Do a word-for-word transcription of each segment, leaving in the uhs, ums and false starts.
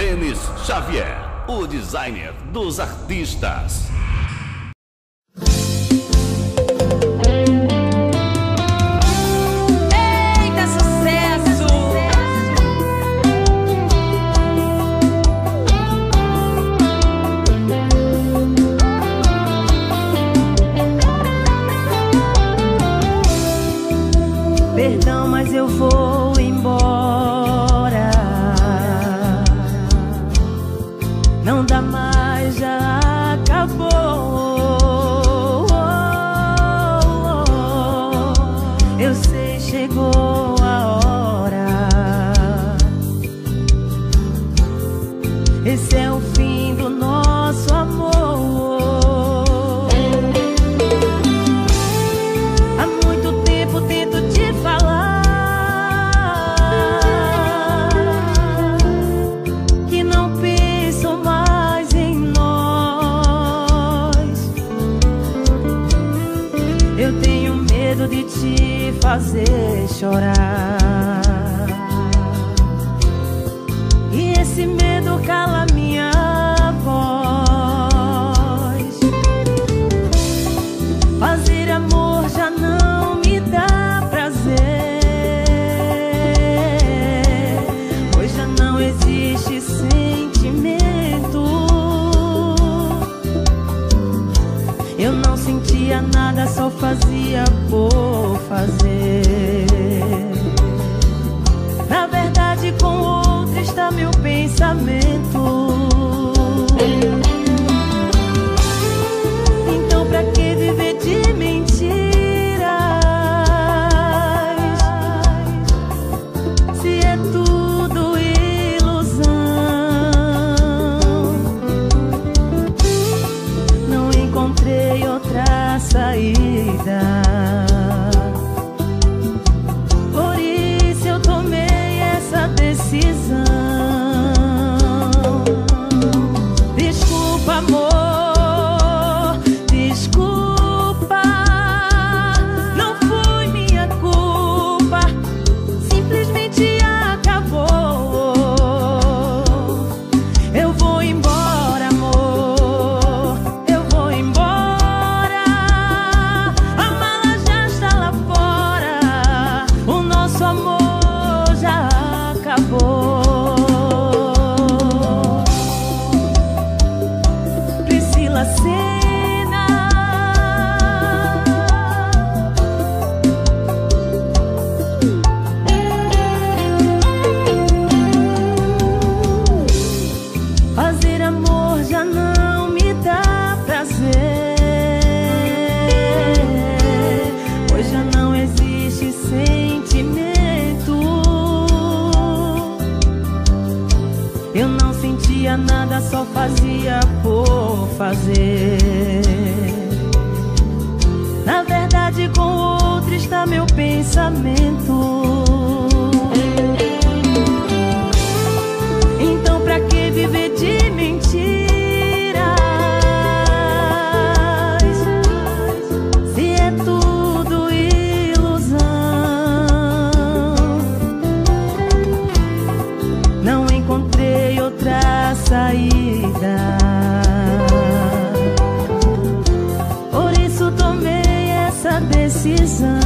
Denis Xavier, o designer dos artistas. Eita, sucesso! Perdão, mas eu vou embora. Não dá mais, já acabou. Eu sei, chegou a hora. Esse é o fim do nosso amor. Há muito tempo tento te falar que não penso mais em nós. Eu tenho medo de te fazer chorar, e esse medo cala minha voz. Fazer amor já não me dá prazer, pois já não existe sentimento. Eu não sentia nada, só fazia por fazer. Na verdade, com outro está meu pensamento. Então pra que viver de mentiras, se é tudo ilusão? Não encontrei outra saída, por isso eu tomei essa decisão. Desculpa, amor, desculpa, não foi minha culpa, simplesmente acabou. Eu vou embora, amor, eu vou embora. A mala já está lá fora, o nosso amor já acabou. Priscila Senna. Fazer amor já não me dá prazer, pois já não existe sentimento. Eu não sentia nada, só fazia por fazer. Na verdade, com outro está meu pensamento. Então pra que viver de mentiras, se é tudo ilusão? Não encontrei outra saída, por isso tomei essa decisão.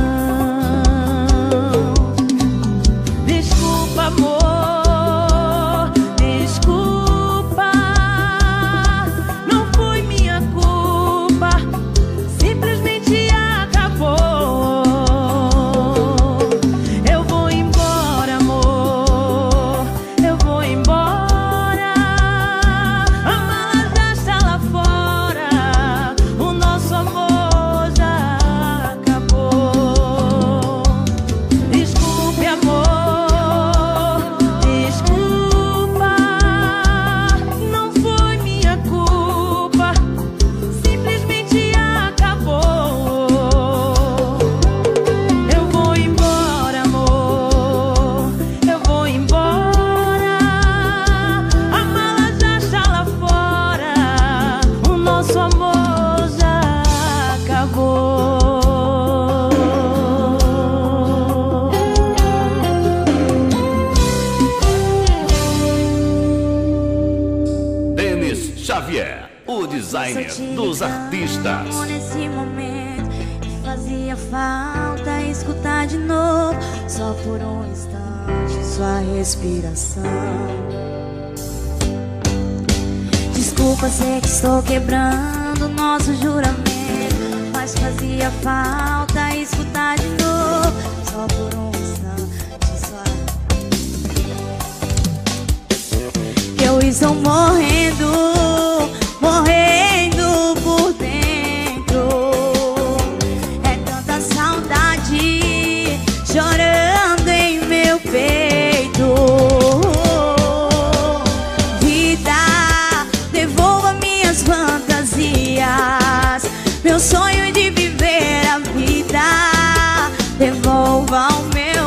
Desculpa, amor, desculpa, não foi minha culpa, simplesmente acabou. Eu vou embora, amor, eu vou embora. A mala já está lá fora, o nosso amor já acabou. o designer dos artistas. Nesse momento que fazia falta escutar de novo, só por um instante, sua respiração. Desculpa, sei que estou quebrando nosso juramento, mas fazia falta escutar de novo, só por um instante, sua... Que eu estou morrendo, morrendo por dentro. É tanta saudade chorando em meu peito. Vida, devolva minhas fantasias, meu sonho de viver a vida. Devolva o meu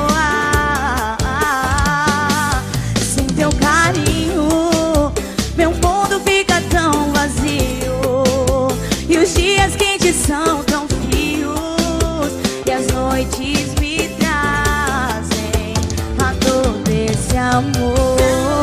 ar. Sem teu carinho, meu mundo fica tão vazio, e os dias quentes são tão frios, e as noites me trazem a dor desse amor.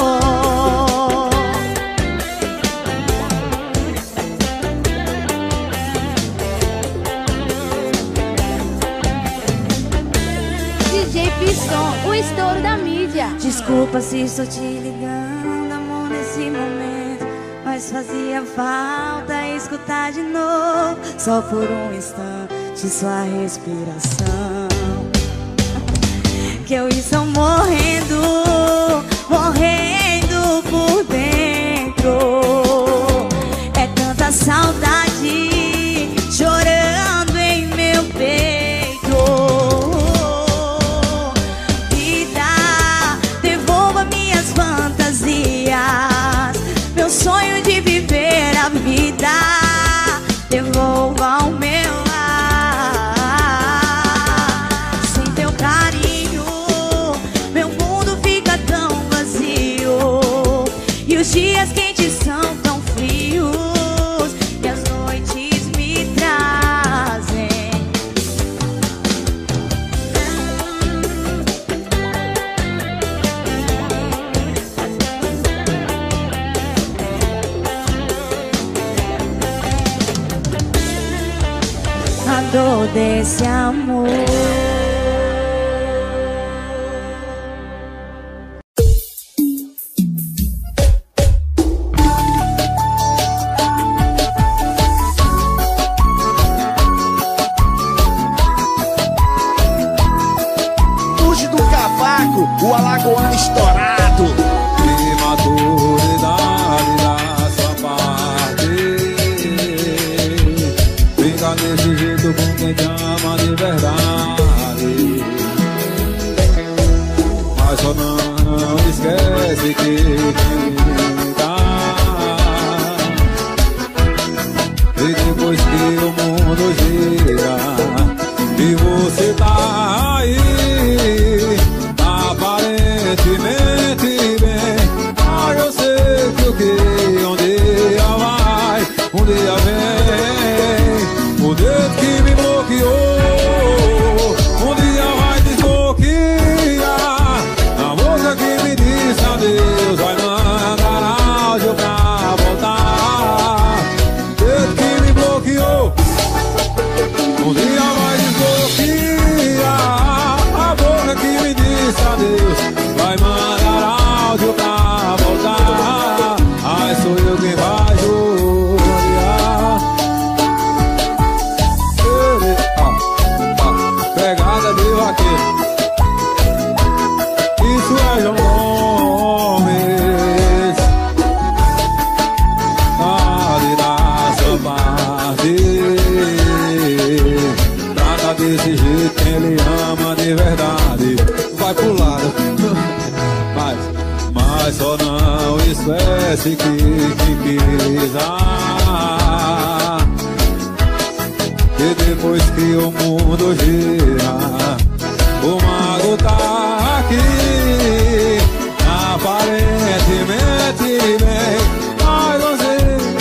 D J Pisson, o estouro da mídia. Desculpa se estou te ligando, amor, nesse momento, mas fazia falta escutar de novo, só por um instante, sua respiração. Que eu estou morrendo, morrendo por dentro. É tanta saudade chorando em meu peito. Vida, devolva minhas fantasias, meu sonho de viver a vida. Devolva o meu ar. Sem teu carinho, meu mundo fica tão vazio, e os dias quentes são tão frios, e as noites me trazem a dor desse amor. Fuge do cavaco, o alagoano estourado. Imaturidade da sua parte, fica desse jeito com quem te ama de verdade. Mas só não, não esquece que quem dá, e depois que o mundo gira e você tá aí, aparentemente bem, mas eu sei que o que um dia vai, um dia vem. O dedo que me bloqueou, um dia vai desbloquear. A boca que me disse adeus vai mandar áudio pra voltar. O dedo que me bloqueou, um dia vai desbloquear. A boca que me disse adeus vai mandar áudio pra voltar. Ai, sou eu quem vai judiar. Ele, ó, ó, pegada de vaqueiro. Isso é João Gomes. Vale da sua parte. Trata desse jeito quem ele ama de verdade. Vai pro lado. Mas, mas só não esquece que te quis. Ah, e depois que o mundo gira, o mago tá aqui, aparentemente bem, mas você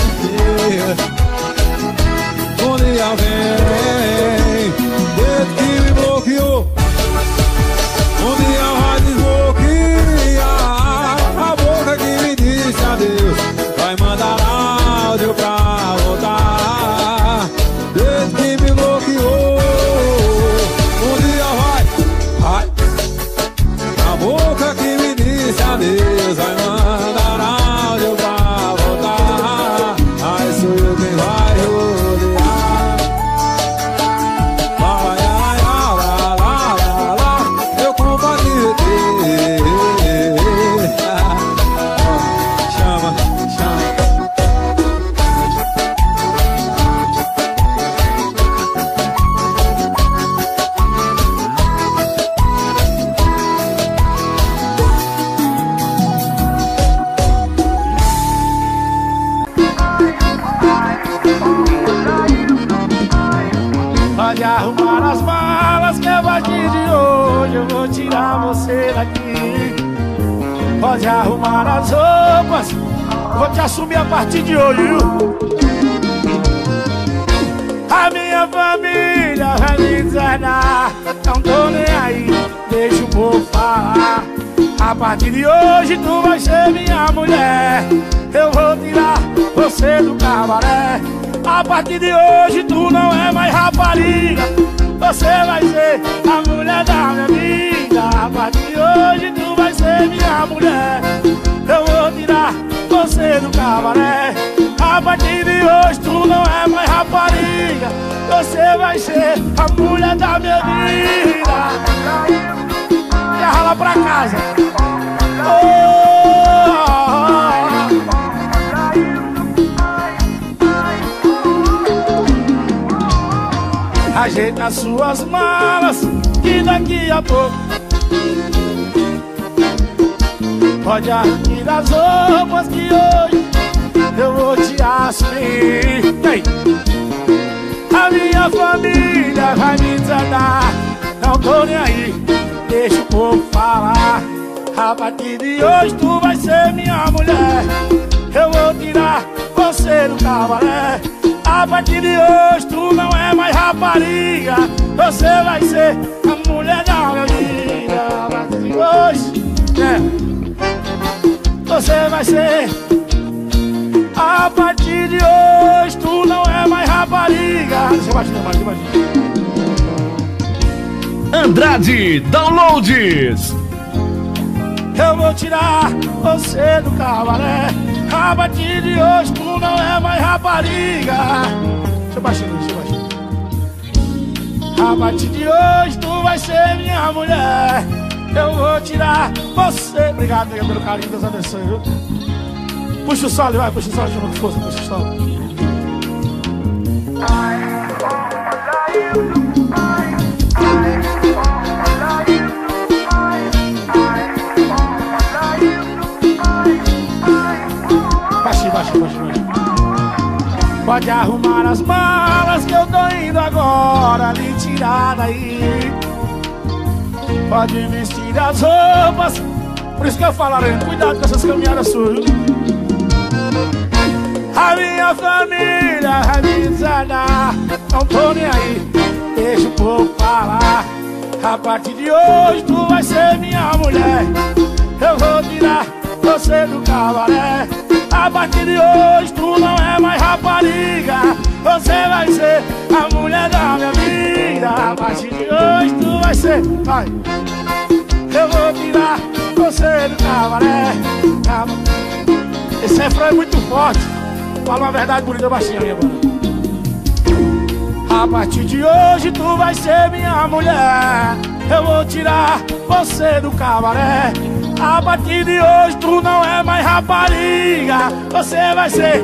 um dia vem. Dedo que me bloqueou, um dia vai desbloquear. A boca que me disse adeus vai mandar áudio pra disse adeus, vai mandar áudio pra voltar. Aí sou eu quem vai rodear. Lá, lá, lá, lá, lá, lá, lá. Eu compartilhei. Chama, chama. Pode arrumar as malas que a partir de hoje eu vou tirar você daqui. Pode arrumar as roupas, vou te assumir a partir de hoje, viu? A minha família vai me deserdar, não tô nem aí, deixa o povo falar. A partir de hoje tu vai ser minha mulher, eu vou tirar você do cabaré. A partir de hoje tu não é mais rapariga, você vai ser a mulher da minha vida. A partir de hoje tu vai ser minha mulher, eu vou tirar você do cabaré. A partir de hoje tu não é mais rapariga, você vai ser a mulher da minha vida. Já rala pra casa. Oh! Ajeita as suas malas, que daqui a pouco pode arrancar as roupas que hoje eu vou te assumir. Ei. A minha família vai me deserdar, não tô nem aí, deixa o povo falar. A partir de hoje tu vai ser minha mulher, eu vou tirar você do cabaré. A partir de hoje tu não é mais rapariga, você vai ser a mulher da minha vida. A partir de hoje, é, você vai ser. A partir de hoje tu não é mais rapariga. Deixa eu baixar, deixa eu baixar. Andrade Downloads. Eu vou tirar você do cabaré. A partir de hoje tu não é mais rapariga. Deixa eu baixar, deixa eu baixar. A partir de hoje tu vai ser minha mulher, eu vou tirar você. Obrigado, nega, pelo carinho, Deus abençoe, viu? Puxa o solo, vai, puxa o solo, chama com força, puxa o solo. Baixinho, baixinho, baixinho, baixinho. Pode arrumar as malas que eu tô indo agora lhe tirar daí. Pode vestir as roupas, por isso que eu falo, Arena, cuidado com essas caminhadas suas. A minha família vai me deserdar, não tô nem aí, deixa o povo falar. A partir de hoje tu vai ser minha mulher, eu vou tirar você do cabaré. A partir de hoje tu não é mais rapariga, você vai ser a mulher da minha vida. A partir de hoje tu vai ser, vai. Eu vou tirar você do cabaré. Esse refrão é muito forte, fala uma verdade bonita baixinha minha agora. A partir de hoje tu vai ser minha mulher, eu vou tirar você do cabaré. A partir de hoje tu não é mais rapariga, você vai ser.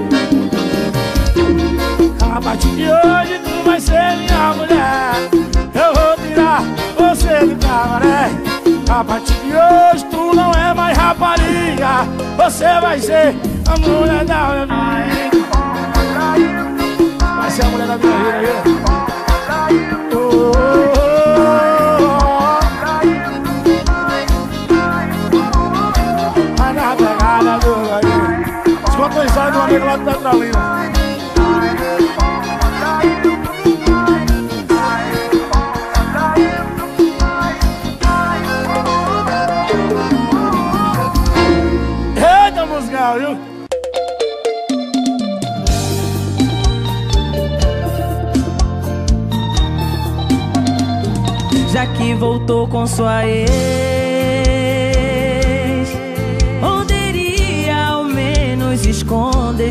A partir de hoje tu vai ser minha mulher, eu vou tirar você do cabaré. A partir de hoje tu não é mais rapariga, você vai ser a mulher da minha vida. Vai ser a mulher da minha vida, viu? Oh, oh, oh. Vai na pegada do galinho. Escuta a história do amigo lá do Petrolina. Eita, musgal, viu? Já que voltou com sua ex,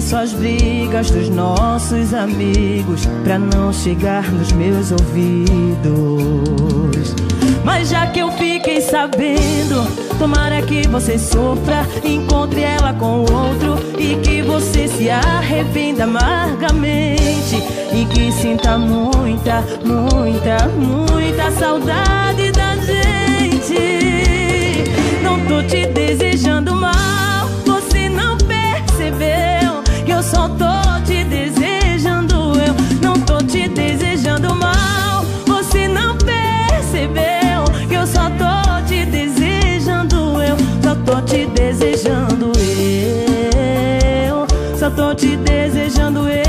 esqueço as brigas dos nossos amigos pra não chegar nos meus ouvidos. Mas já que eu fiquei sabendo, tomara que você sofra, encontre ela com outro e que você se arrependa amargamente e que sinta muita, muita, muita saudade da gente. Não tô te desejando mal, você não percebeu que eu só tô te desejando eu. Não tô te desejando mal, você não percebeu que eu só tô te desejando eu. Só tô te desejando eu. Só tô te desejando eu.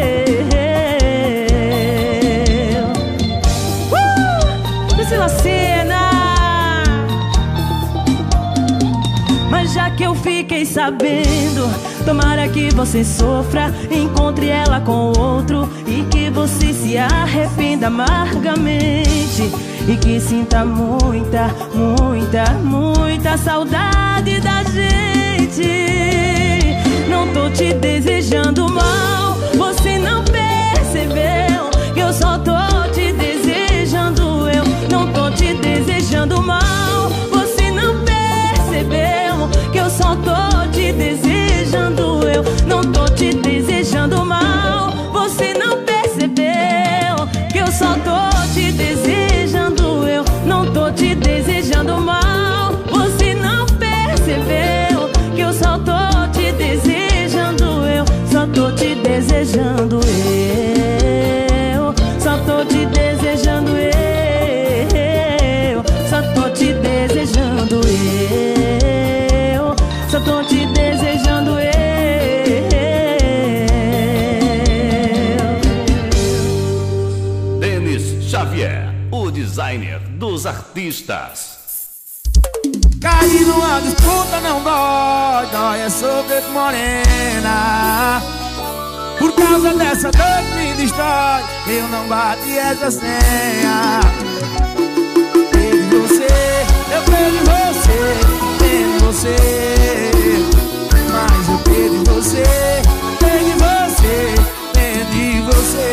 uh! Priscila Senna. Mas já que eu fiquei sabendo, tomara que você sofra, encontre ela com outro e que você se arrependa amargamente e que sinta muita, muita, muita saudade da gente. Não tô te desejando mal, você não percebeu que eu só tô te desejando eu. Não tô te desejando mal, você não percebeu que eu só tô te desejando eu. Não tô te desejando mal, você não percebeu que eu só tô te desejando eu. Não tô te desejando mal, você não percebeu que eu só tô te desejando eu. Só tô te desejando eu. Só tô te desejando eu. Só tô te desejando eu. Só tô te desejando eu. Denis Xavier, o designer dos artistas. Cair numa disputa não dói, dói é sofrer morena. Por causa dessa dor que me destrói, eu não bati essa senha. Perdi você, eu perdi você, perdi você. Mas eu perdi você, perdi você, perdi você.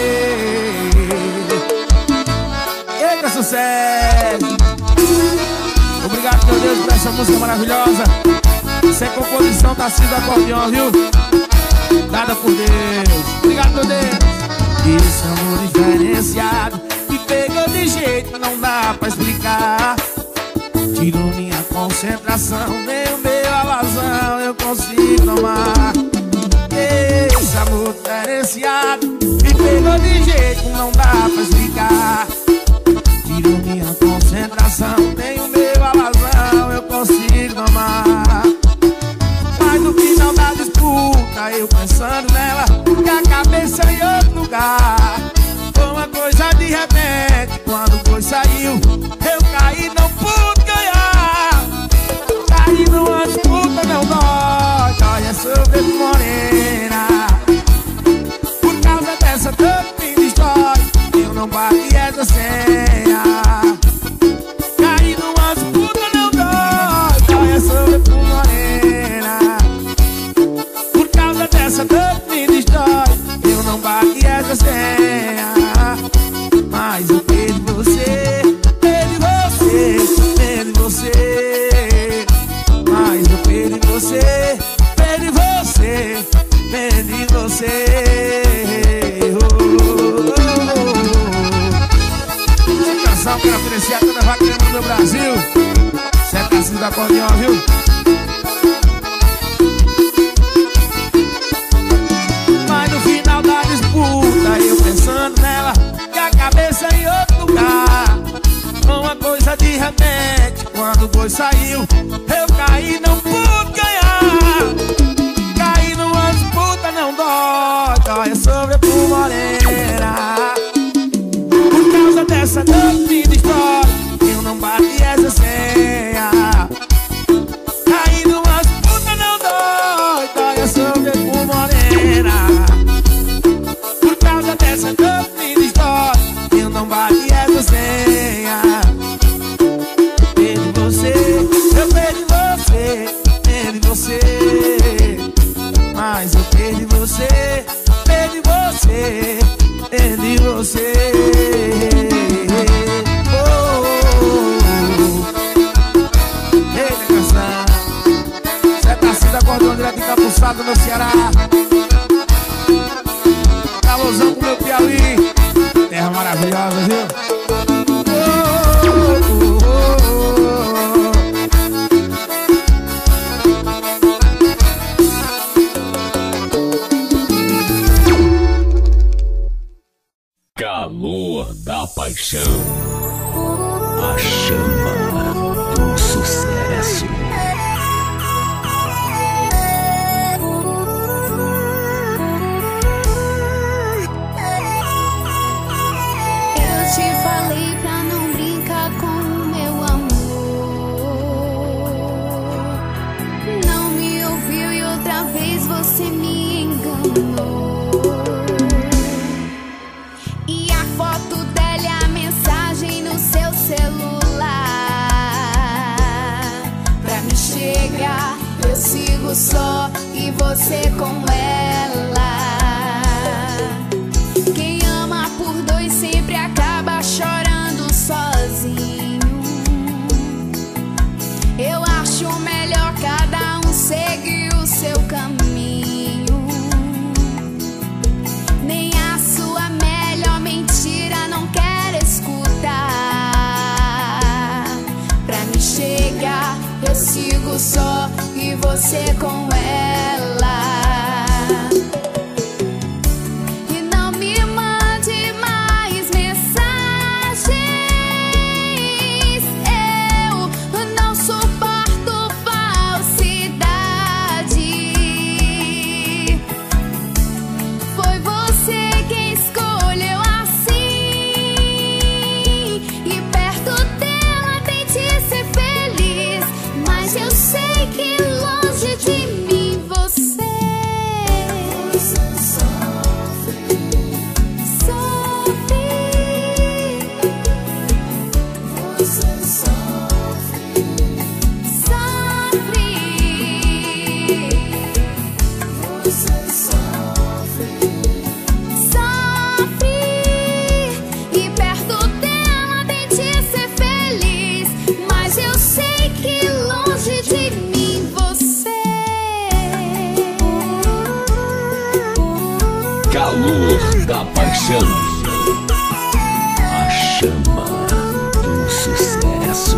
Eita, sucesso! Obrigado, meu Deus, por essa música maravilhosa. Isso é composição Tarcísio Acordeão, viu? Dada por Deus. Obrigado, meu Deus. Esse amor diferenciado me pegou de jeito, não dá pra explicar. Tirou minha concentração, nem o meu alazão eu consigo tomar. Esse amor diferenciado me pegou de jeito, não dá pra explicar. Tirou minha concentração, nem o meu alazão eu consigo tomar. Mas no final da disputa, eu pensando nela, e a cabeça em outro lugar. Foi uma coisa de repente, quando foi saiu, eu caí, não pude ganhar. Caí numa disputa, não dói, dói é sofrer morena. Por causa dessa dor que me destrói, eu não bati essa senha. Caí numa disputa, não dói, dói é sofrer morena. Por causa dessa dor que me destrói, eu não bati essa senha. Mas eu perdi você, perdi você, perdi você. Mas eu perdi você, perdi você, perdi você. Oh, oh, oh. Essa canção quero oferecer a toda vaqueira do meu Brasil. Você é Tarcísio do Acordeão, viu? Mas no final da disputa, eu pensando nela, e a cabeça em outro lugar. Uma coisa de repente, quando o boi saiu, eu caí, não pude ganhar. Caí numa disputa, não dói, dói é sobre por morena. Por causa dessa dor que me destrói, eu não bati essa senha. Caí numa disputa, não dói, dói é sobre por morena. Por causa dessa dor que me destrói, eu não bati essa senha. Perdi você, eu perdi você, Imaculado no Ceará. Calorzão pro meu Piauí. Terra maravilhosa, viu? Calor da paixão. A chama do sucesso. Eu te falei pra não brincar com o meu amor. Não me ouviu e outra vez você me enganou. E a foto dela e a mensagem no seu celular. Pra me chegar, eu sigo só e você com ela. Quem ama por dois sempre acaba chorando sozinho. Eu acho melhor cada um seguir o seu caminho. Nem a sua melhor mentira não quero escutar. Pra me chegar, eu sigo só e você com ela. E não me mande mais mensagens. Eu não suporto falsidade. Foi você quem escolheu assim. E perto dela tente ser feliz. Mas eu sei que longe de mim você sofre, sofre. Você sofre, sofre. Você sofre, sofre. E perto dela tente ser feliz. Mas eu sei que longe de mim você. Calor da paixão. A chama do sucesso.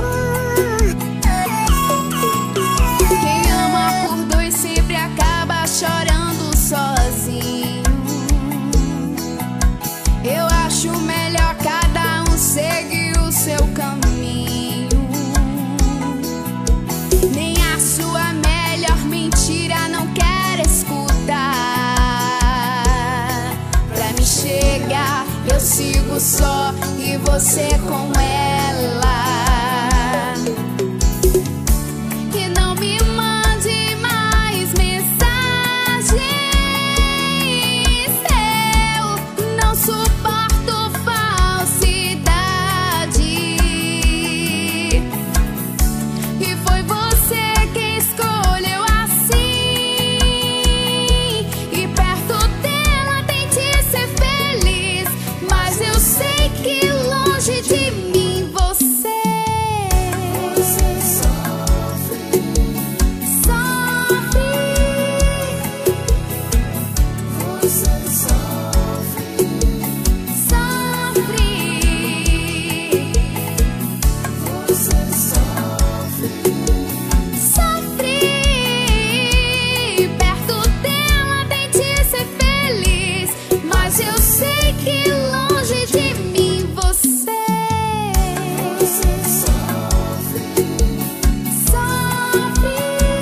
Quem ama por dois sempre acaba chorando sozinho. Eu acho melhor cada um seguir o seu caminho. Nem a sua melhor mentira não quero escutar. Pra me chegar, eu sigo só e você com ela. E não me mande mais mensagens. Eu não suporto falsidade. E foi você quem escolheu assim. E perto dela tente ser feliz. Mas eu sei que longe de mim você sofre, sofre. Você sofre, sofre. Você sofre, sofre. Perto dela tente ser feliz. Mas eu sei que longe de mim você sofre, sofre.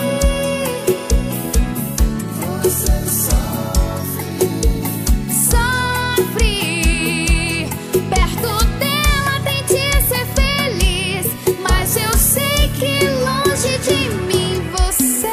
Você sofre, sofre. Perto dela tente ser feliz. Mas eu sei que longe de mim você.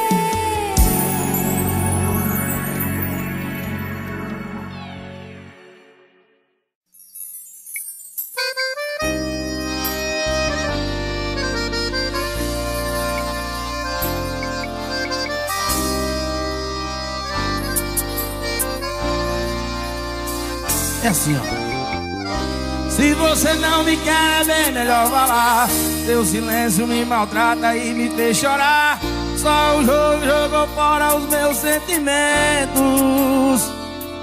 É assim, ó. Se você não me quer, bem melhor falar. Teu silêncio me maltrata e me fez chorar. Só o jogo jogou fora os meus sentimentos.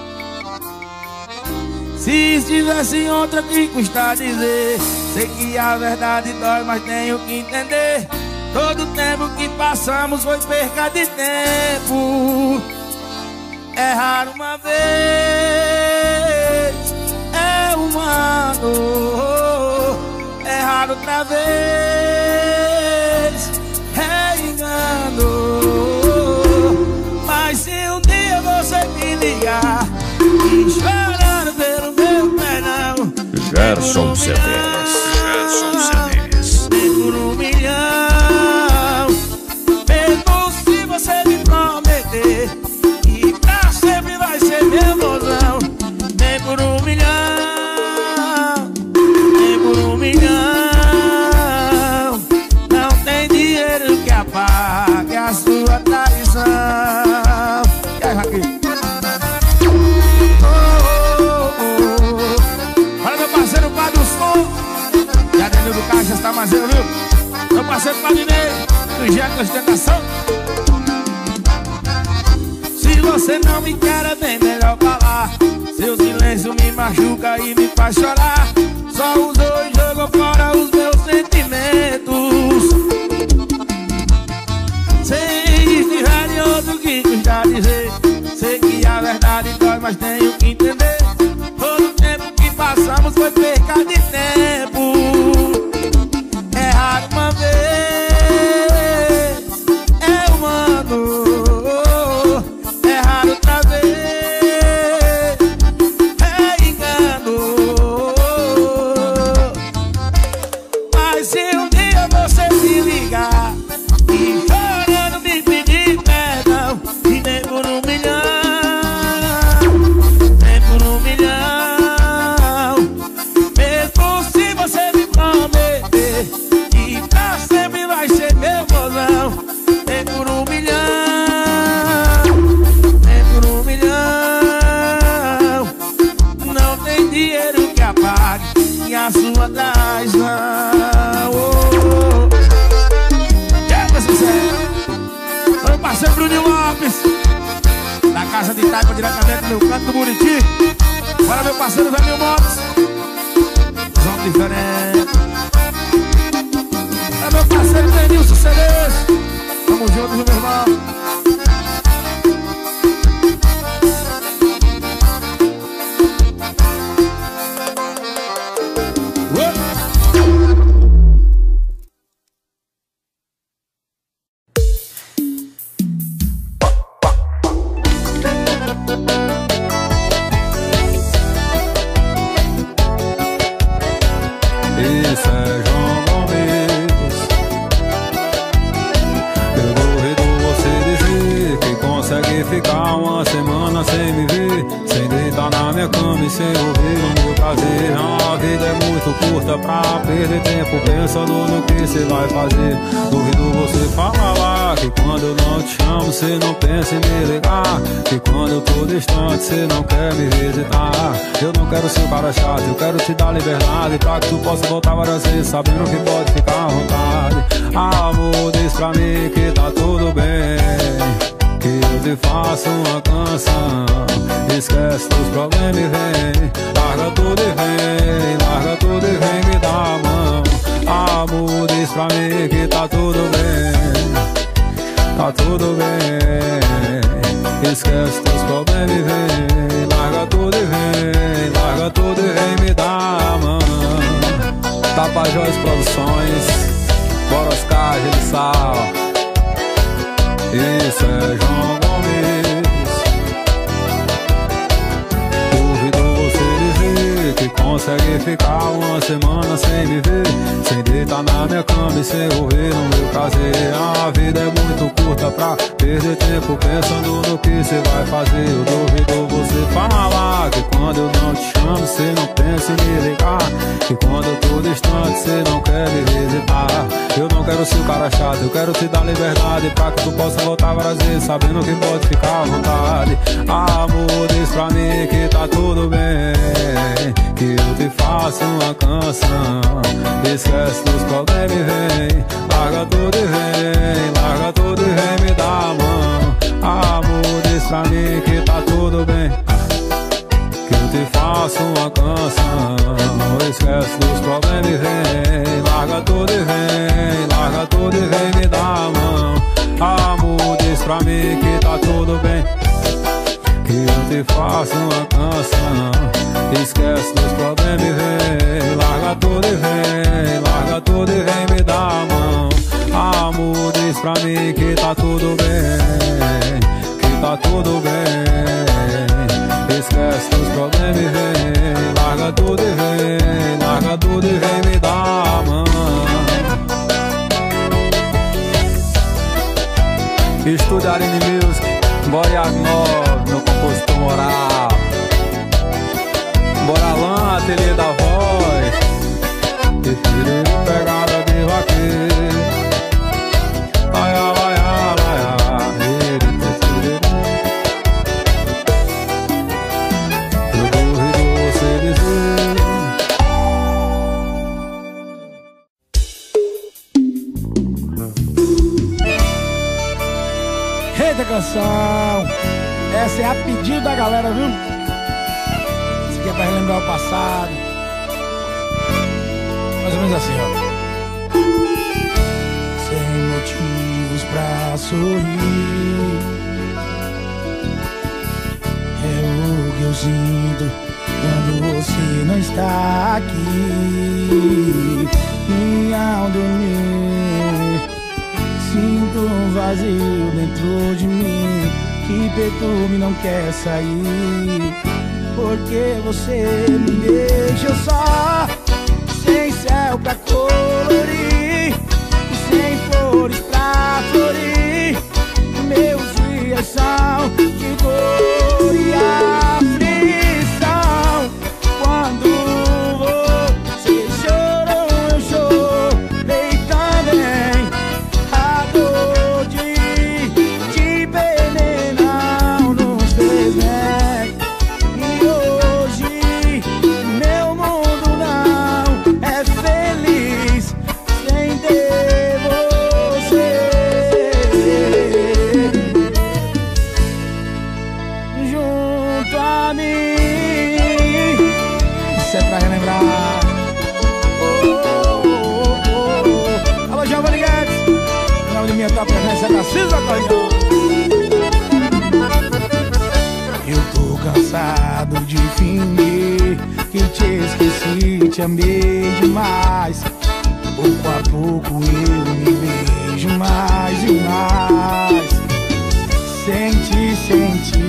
Se estivesse outra, que custa dizer? Sei que a verdade dói, mas tenho que entender. Todo tempo que passamos foi perca de tempo. Errar uma vez é humano, errar outra vez é engano. Mas se um dia você me ligar e chorando pelo meu perdão, Gerson C Ds. Gerson C Ds. nem por um milhão, mesmo se você me prometer e pra sempre vai ser meu mozão, nem por um milhão, nem por um milhão, não tem dinheiro que apague a sua traição. E aí, Raquel? Já dentro do caixa está armazeno, viu? Meu parceiro Padinei, do Jeito da Ostentação. Se você não me quer, é bem melhor falar. Seu silêncio me machuca e me faz chorar. Só os dois jogam fora os meus sentimentos. Sei estiver de outro, que custa dizer? Sei que a verdade dói, mas tenho que entender. Todo o tempo que passamos foi perca de tempo. Errar uma vez é humano, errar outra vez é engano. Mas se um dia você me ligar e chorando me pedir perdão, e nem por um milhão, nem por um milhão, mesmo se você me prometer e pra sempre vai ser meu mozão, nem por um milhão, nem por um milhão, não tem dinheiro que apague a sua traição. Oh, oh. É, meu sucesso. Meu parceiro Bruno Lopes, da casa de Itaipa, diretamente no canto do Buriti. Bora, meu parceiro Velho Motos, som diferente. É meu parceiro Denilson C Ds. Tamo junto, meu irmão. Isso é João Gomes. Eu duvido você dizer que consegue ficar uma semana sem me ver, sem deitar na minha cama e sem ouvir o meu prazer. A vida é muito curta pra perder tempo pensando no que você vai fazer. Duvido você falar lá que quando eu não te chamo você não pensa em me ligar, que quando eu tô distante você não quer me visitar. Eu não quero ser um cara chato, eu quero te dar liberdade pra que tu possa voltar várias vezes sabendo que pode ficar à vontade. Amor, diz pra mim que tá tudo bem, que eu te faço uma canção. Esquece dos problemas e vem, larga tudo e vem, larga tudo e vem me dar a mão. Amor, diz pra mim que tá tudo bem, tá tudo bem. Esquece dos problemas e vem, larga tudo e vem, larga tudo e vem me dar a mão. Tapajós Produções, bora Oscar de Sal. Isso é João Gomes. Duvido você dizer que consegue ficar uma semana sem me ver, sem deitar na minha cama e sem ouvir o meu prazer. A vida é muito curta pra perder tempo pensando no que você vai fazer. Eu duvido você falar que quando eu não te chamo você não pensa em me ligar, que quando eu tô distante você não quer me visitar. Eu não quero ser o cara chato, eu quero te dar liberdade pra que tu possa voltar várias vezes sabendo que pode ficar à vontade. Amor, diz pra mim que tá tudo bem, que eu te faço uma canção. Esquece dos problemas e vem, larga tudo e vem, larga tudo e vem uma canção. Esquece dos problemas e vem, larga tudo e vem, larga tudo e vem me dar a mão. Amor, diz pra mim que tá tudo bem, que eu te faço uma canção. Esquece dos problemas e vem, larga tudo e vem, larga tudo e vem me dar a mão. Amor, diz pra mim que tá tudo bem, que tá tudo bem. Esquece dos problemas e vem, larga tudo e vem, larga tudo e vem me dar a mão. Estúdio Arine Music, Boy Agnol, meu compositor moral. Bora lá, ateliê da voz. Prefiro pegada de vaqueiro. Ai, ai, ai, ai, ai. Eu duvido você dizer. Eita canção, essa é a pedido da galera, viu? Isso aqui é pra relembrar o passado. Mais ou menos assim, ó. Sem motivos pra sorrir, é o que eu sinto quando você não está aqui. E ao dormir sinto um vazio dentro de mim que perturba e não quer sair. Porque você me deixa só, sem céu pra colorir, sem flores pra florir. Meus dias são de dor e aflição. Quando você chorou, eu chorei também. A dor de te perder não nos fez bem. E hoje meu mundo não é feliz sem ter você junto a mim. Isso é pra relembrar. Oh, oh, oh, oh. Alô, Giovanni Guedes, o nome de minha top preferência é Narciso Antônio. Eu tô cansado de fingir que te esqueci, te amei demais. Pouco a pouco eu me vejo mais e mais. Senti, senti,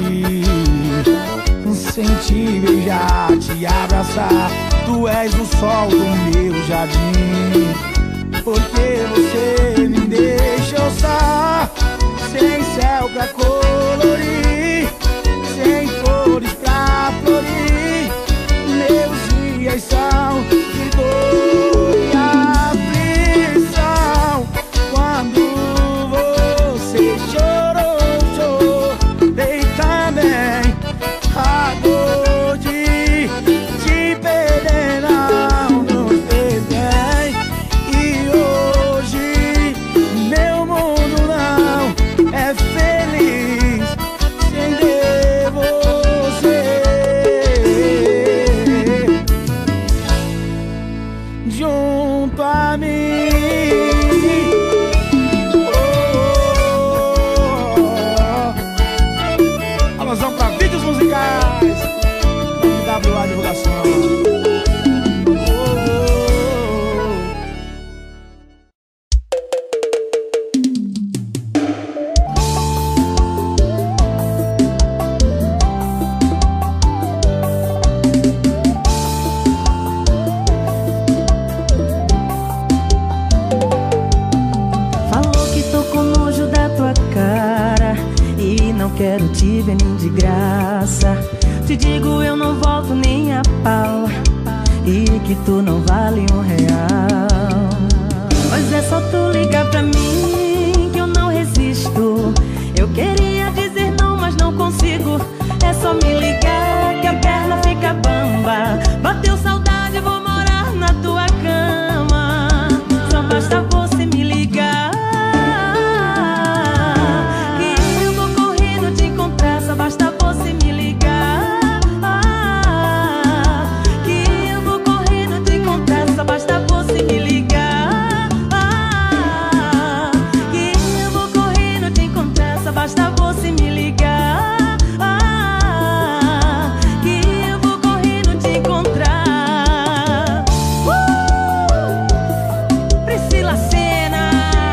senti beijar, te abraçar. Tu és o sol do meu jardim. Porque você me deixou só, sem céu pra colorir, sem flores pra florir. Meus dias são de dor e aflição. Quando você chorou, chorei também. A dor de te perder não nos fez bem. E hoje meu mundo não é feliz sem ter você junto a mim. Oh, alusão pra vídeos musicais W A Divulgação. Falou que tô com nojo da tua cara e não quero te ver nem de graça. Te digo eu não volto nem a pau e que tu não vale um real. Mas é só tu ligar pra mim que eu não resisto. Eu queria dizer não, mas não consigo. É só me ligar que a perna fica bamba. Bateu saudade, vou morar na tua cama. Só basta você me ligar que eu vou correndo te encontrar. Só basta você me ligar. basta você me ligar, ah, que eu vou correndo te encontrar. uh! Priscila Senna.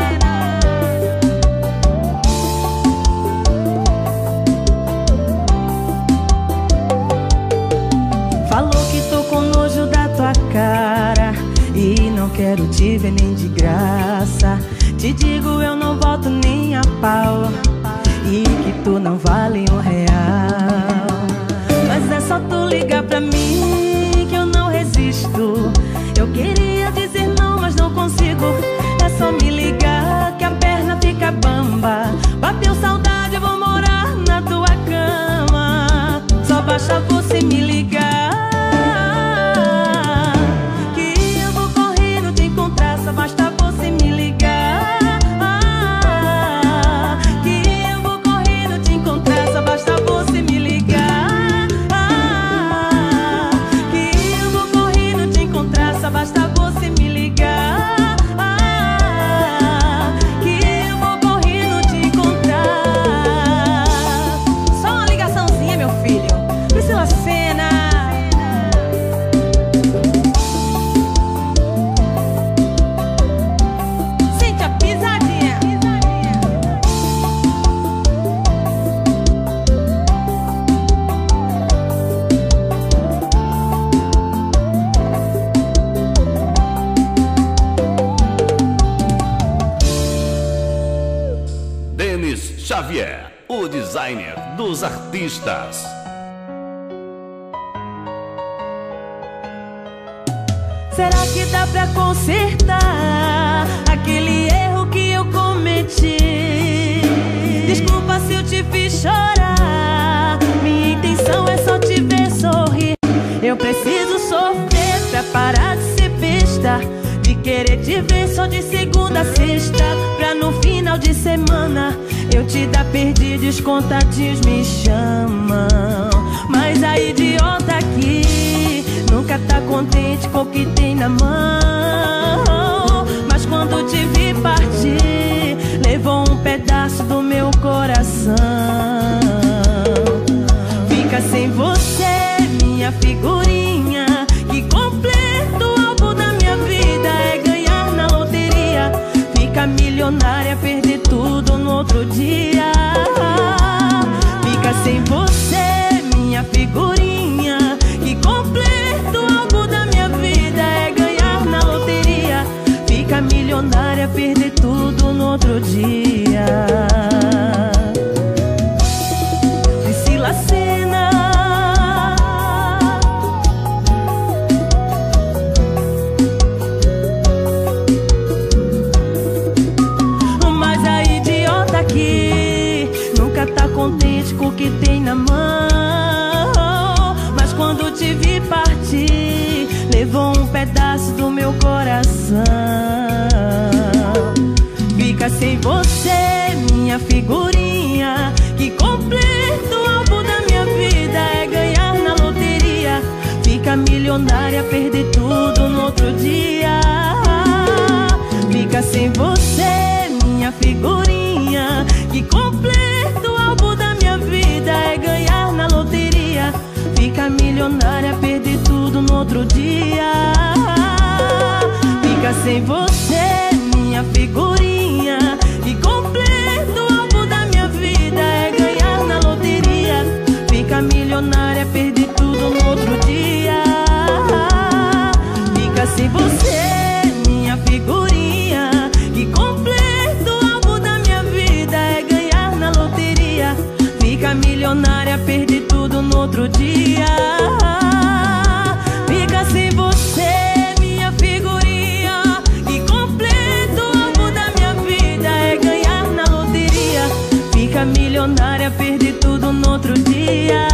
Falou que tô com nojo da tua cara e não quero te ver nem de graça. Te digo, eu não volto nem a pau e que tu não vale um real. Mas é só tu ligar pra mim que eu não resisto. Eu queria dizer não, mas não consigo. É só me ligar que a perna fica bamba. Bateu saudade, eu vou morar na tua cama. Só basta você me ligar que eu vou correndo te encontrar. Só basta você me ligar, ah, que eu vou correndo te encontrar. Só basta você me ligar, ah, que eu vou correndo te encontrar. Só basta você me ligar, ah, que eu vou correndo te encontrar. Só uma ligaçãozinha, meu filho. Priscila Senna. Sente a pisadinha. Denis Xavier, o designer dos artistas. Será que dá pra consertar aquele erro que eu cometi? Desculpa se eu te fiz chorar. Minha intenção é só te ver sorrir. Eu preciso sofrer pra parar de ser besta, de querer te ver só de segunda a sexta, pra no final de semana eu te dar perdidos, contatinhos me chamam. Mas a idiota aqui nunca tá contente com o que tem na mão. Mas quando te vi partir, levou um pedaço do meu coração. Fica sem você, minha figurinha, que completa o álbum da minha vida. É ganhar na loteria, fica milionária, perder tudo no outro dia. Fica sem você, minha figurinha, que completa o álbum da minha vida. É ganhar na loteria, fica milionária, perder tudo no outro dia. Priscila Senna. Mas a idiota aqui nunca tá contente com o que tem na mão. Mas quando te vi partir, levou um pedaço do meu coração. Fica sem você, minha figurinha, que completa o álbum da minha vida. É ganhar na loteria, fica milionária, perder tudo no outro dia. Fica sem você, minha figurinha, que completa o álbum da minha vida. É ganhar na loteria, fica milionária, perder tudo no outro dia. Fica sem você, minha figurinha, que completa o álbum da minha vida. É ganhar na loteria, fica milionária, perder tudo no outro dia. Fica sem você, minha figurinha, que completa o álbum da minha vida. É ganhar na loteria, fica milionária, perder tudo no outro dia. Fica sem você, minha figurinha, que completa o álbum da minha vida. É ganhar na loteria, fica milionária, perder tudo no outro dia.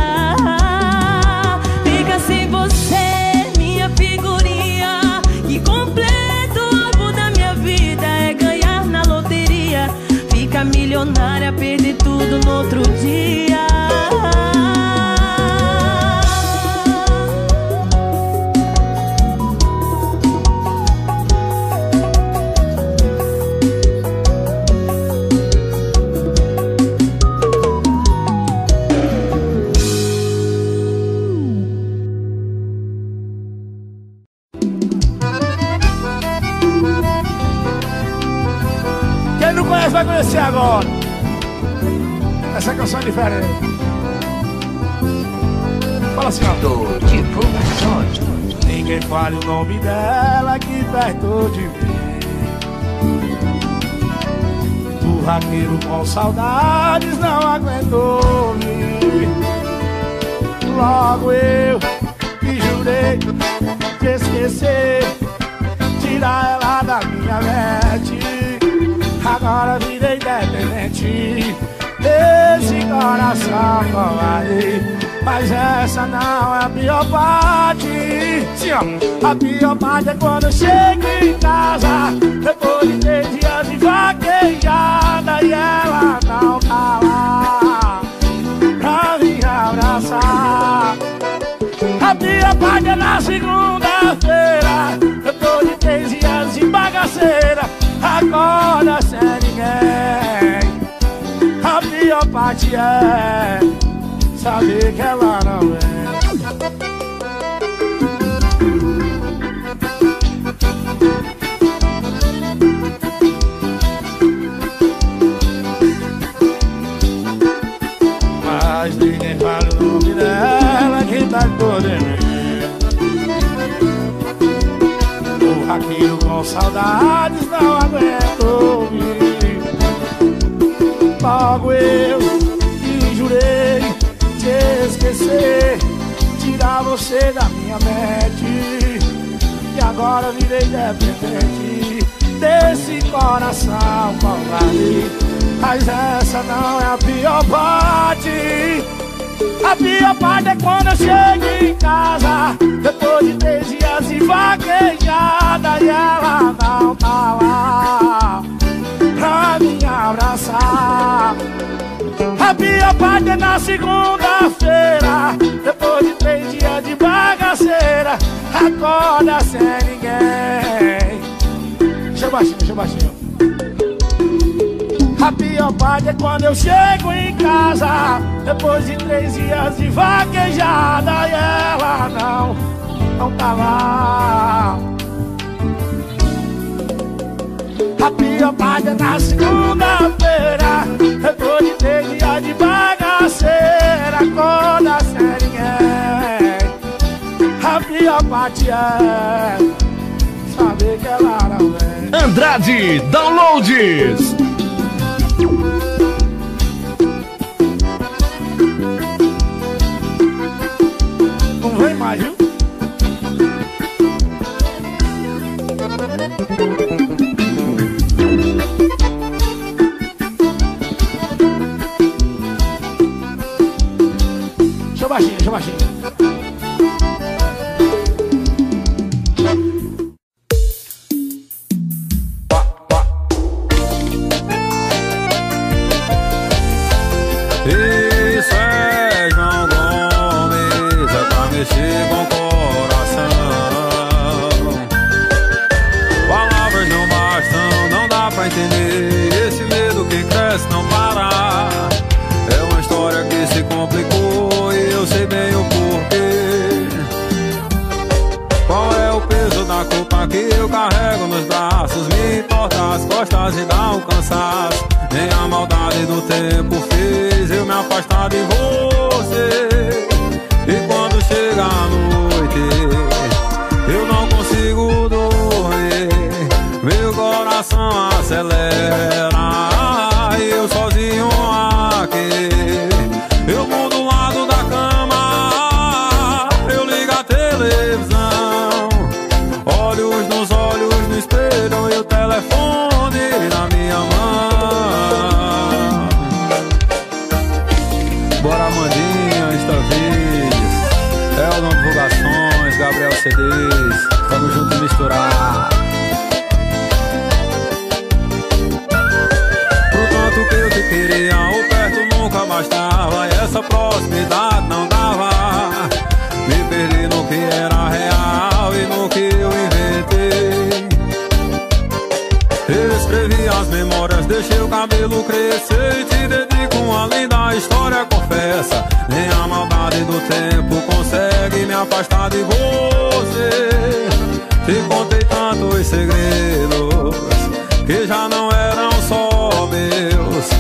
Fica sem você, minha figurinha, que completa o álbum da minha vida. É ganhar na loteria, fica milionária, perder tudo no outro dia. agora. Essa canção é diferente. Fala assim, ó. Ninguém fale o nome dela aqui perto de mim. O raqueiro com saudades não aguentou me. Logo eu que jurei te esquecer, tirar ela da minha mente. Agora virei dependente desse coração covarde. Mas essa não é a pior parte. Sim, ó. A pior parte é quando eu chego em casa depois de três dias de vaquejada e ela não tá lá pra me abraçar. A pior parte é na segunda-feira depois de três dias de bagaceira, acorda sem ninguém. A pior parte é saber que ela não vem. Mas ninguém fala o nome dela, quem tá todo em mim. O raqueiro com saudades não aguenta ouvir. Logo eu que jurei te esquecer, tirar você da minha mente. E agora virei dependente desse coração covarde. Mas essa não é a pior parte. A pior parte é quando eu chego em casa depois de três dias de vaquejada e ela não tá lá pra me abraçar. A pior parte é na segunda-feira depois de três dias de bagaceira, acorda sem ninguém. Deixa eu baixinho, deixa eu baixinho. A pior parte é quando eu chego em casa depois de três dias de vaquejada e ela não, não tá lá. A pior parte é na segunda-feira depois de três dias de bagaceira, acorda sem ninguém. A pior parte é saber que ela não vem. Andrade Downloads. Não vem mais, viu? Deixa eu baixinho, deixa eu baixinho. Isso é João Gomes, é pra mexer com o coração. Palavras não bastam, não dá pra entender. Esse medo que cresce não para. É uma história que se complicou e eu sei bem o porquê. Qual é o peso da culpa que eu carrego nos braços? Me entorta as costas e dá um cansaço. Nem a maldade do tempo fez eu me afastar de você. E quando chega a noite eu não consigo dormir. Meu coração acelera e eu sozinho aqui. Eu mudo o lado da cama, eu ligo a televisão, olhos nos olhos no espelho e o telefone na minha mão. Bora Mandinha, Insta Vídeos, Eldon Divulgações, Gabriel C Ds, tamo junto e misturar. Pro tanto que eu te queria, o perto nunca bastava e essa proximidade não dava. Me perdi no que era real e no que eu inventei. Eu escrevi as memórias, deixei o cabelo crescer e te dedico uma linda história, confessa. Nem a maldade do tempo consegue me afastar de você. Te contei tantos segredos que já não eram só meus.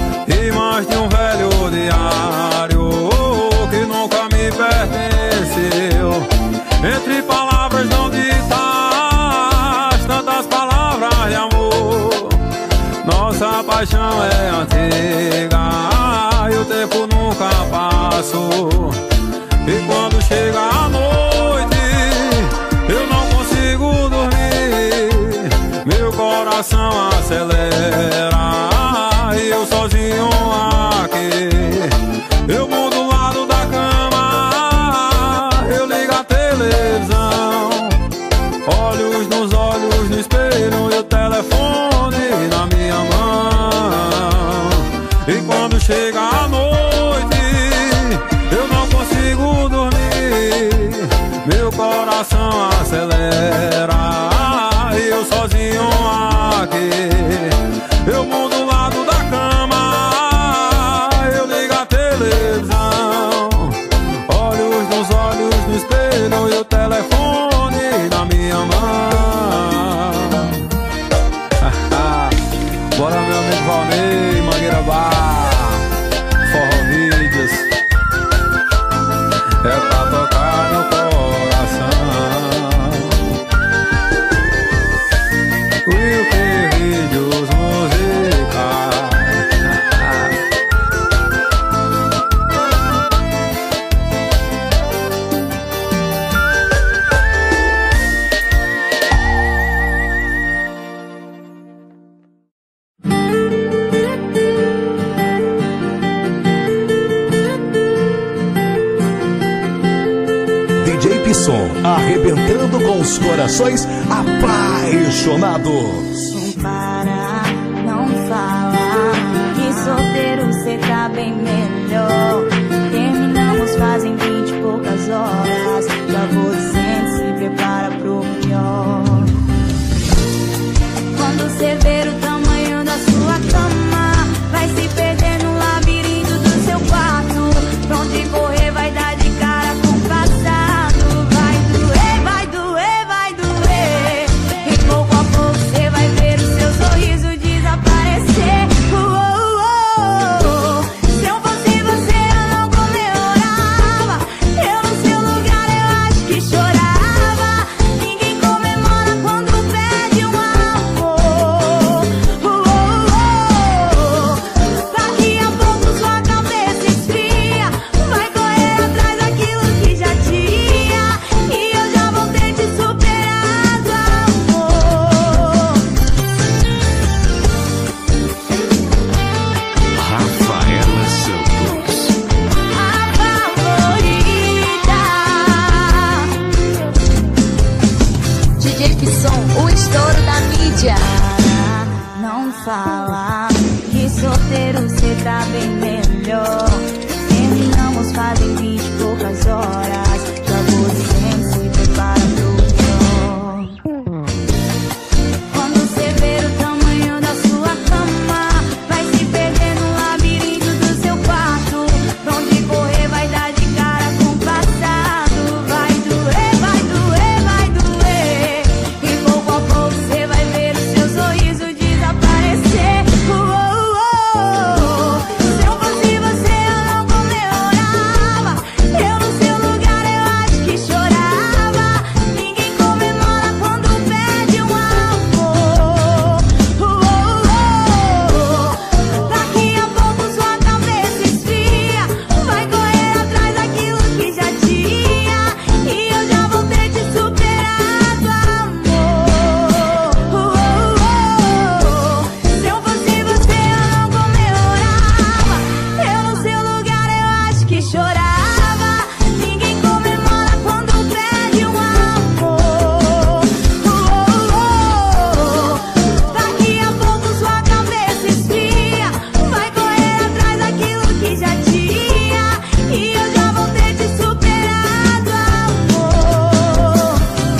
paixão é antiga e o tempo nunca passou. E quando chega a noite eu não consigo dormir, meu coração acelera e eu sozinho aqui. Eu mudo o lado da cama, eu ligo a televisão, olhos nos olhos no espelho e o telefone na minha mão. E quando chega a noite eu não consigo dormir, meu coração acelera e eu sozinho aqui. Eu mudo o lado da cama, eu ligo a televisão, olhos nos olhos no espelho e o telefone na minha mão. Bora, meu amigo Valnei, Mangueira Bar, Forró Vídeos, é pra tocar no coração. Will que vídeos musicais. D J Pisson, arrebentando com os corações apaixonados. Não para, não fala, que solteiro cê tá bem melhor. Terminamos fazem vinte e poucas horas, já vou dizendo, se prepara pro pior. Quando cê ver o tamanho da sua cama, vai se perder no labirinto do seu quarto. Pra onde correr vai dar de cara com o passado. Vai doer, vai doer, vai doer, e pouco a pouco cê vai ver o seu sorriso desaparecer. Uou, uou, uou. Se eu fosse você eu não comemorava, eu no seu lugar eu acho que chorava. Ninguém comemora quando perde um amor. Uou, uou. Daqui a pouco sua cabeça esfria, vai correr atrás daquilo que já tinha, e eu já vou ter te superado, amor. Rafaela Santos. A favorita. D J Pisson, o estouro da mídia. Não fala, que solteiro cê tá bem melhor. Terminamos fazem vinte e poucas horas, já vou dizendo, se prepara pro pior. Quando cê ver o tamanho da sua cama, vai se perder no labirinto do seu quarto. Pra onde correr vai dar de cara com o passado. Vai doer, vai doer, vai doer, e pouco a pouco cê vai ver o seu sorriso desaparecer. Uou, uou. Se eu fosse você eu não comemorava, eu no seu lugar eu acho que chorava. Ninguém comemora quando perde um amor. Uou, uou. Daqui a pouco sua cabeça esfria, vai correr atrás daquilo que já tinha, e eu já vou ter te superado, amor. Uou, uou. Se eu fosse você eu não comemorava, eu no seu lugar eu acho que chorava. Ninguém comemora quando perde um amor. Uou, uou. Daqui a pouco sua cabeça esfria, vai correr atrás daquilo que já tinha, e eu já vou ter te superado, amor.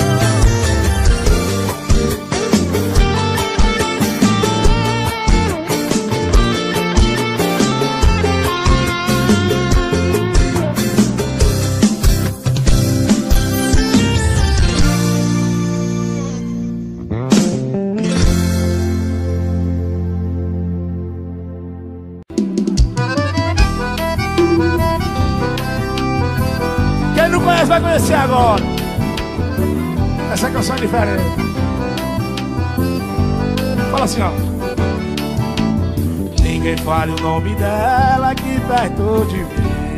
Quem não conhece vai conhecer agora. Essa canção é diferente. Fala assim, ó. ninguém fale o nome dela aqui perto de mim.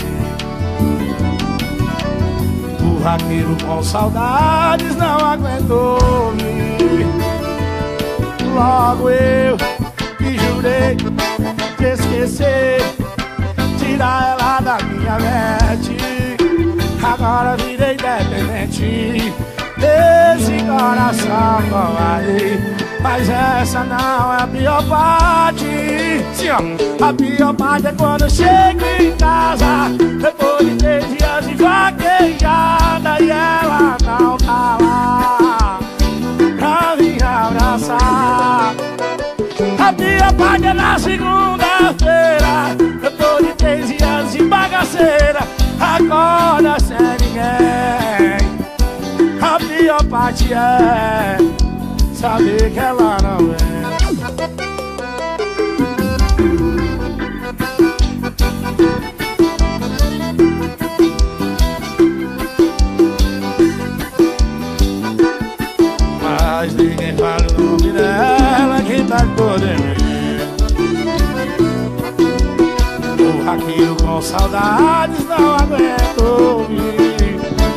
O raqueiro com saudades não aguentou me. Logo eu que jurei de esquecer, tirar ela da minha mente. Agora virei dependente desse coração covarde. Mas essa não é a pior parte. Sim, ó. A pior parte é quando eu chego em casa depois de três dias de vaquejada e ela não tá lá pra me abraçar. A pior parte é na segunda-feira depois de três dias de bagaceira, acorda sem ninguém. A pior parte é saber que ela não vem. Mas ninguém fala o nome dela que tá por mim. O raqueiro com saudades não aguento ouvir.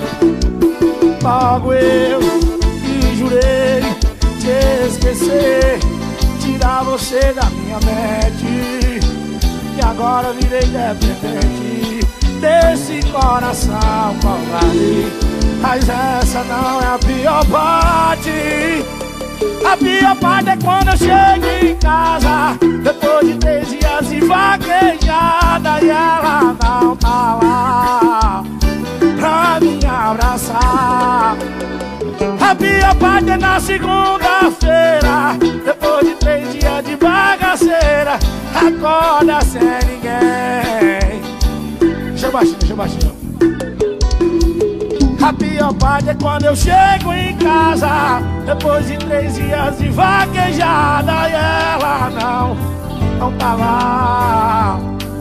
Logo eu que jurei te esquecer, tirar você da minha mente. E agora virei dependente desse coração covarde. Mas essa não é a pior parte. A pior parte é quando eu chego em casa depois de três dias de vaquejada e ela não tá lá pra me abraçar. A pior parte é na segunda-feira depois de três dias de bagaceira, acorda sem ninguém. Deixa baixinho, deixa baixinho. A pior parte é quando eu chego em casa depois de três dias de vaquejada e ela não, não tá lá.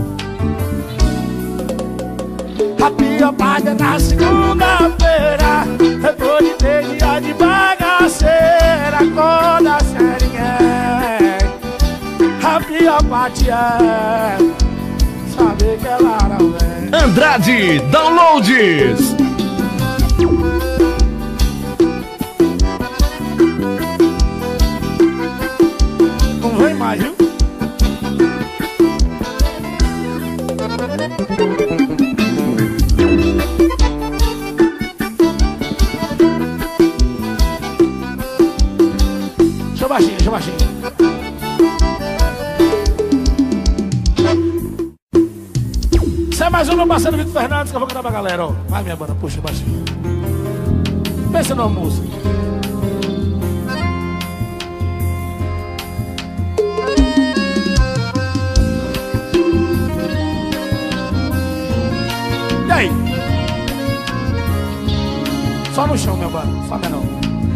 A pior parte é na segunda-feira depois de três dias de bagaceira, acorda sem ninguém. A pior parte é saber que ela não vem. Andrade Downloads. Não vem mais, viu? Deixa baixinho, deixa baixinho. Isso é mais um, meu parceiro Vitor Fernandes, que eu vou cantar pra galera, ó. Vai, minha banda, puxa baixinho. Pensa numa música. E aí? Só no chão, meu mano, só menor.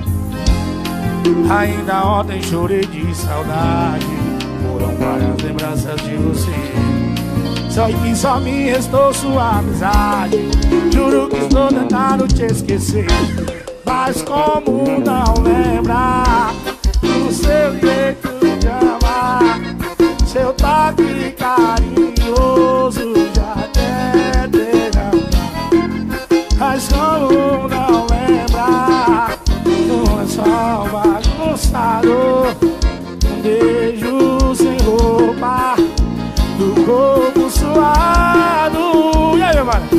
Ainda ontem chorei de saudade, foram várias lembranças de você. Só que só me restou sua amizade. Juro que estou tentando te esquecer, mas como não lembrar do seu jeito de amar, seu toque carinhoso já até derramar. Mas como não lembrar do lençol bagunçado, um beijo sem roupa, do corpo suado. E aí, meu mano?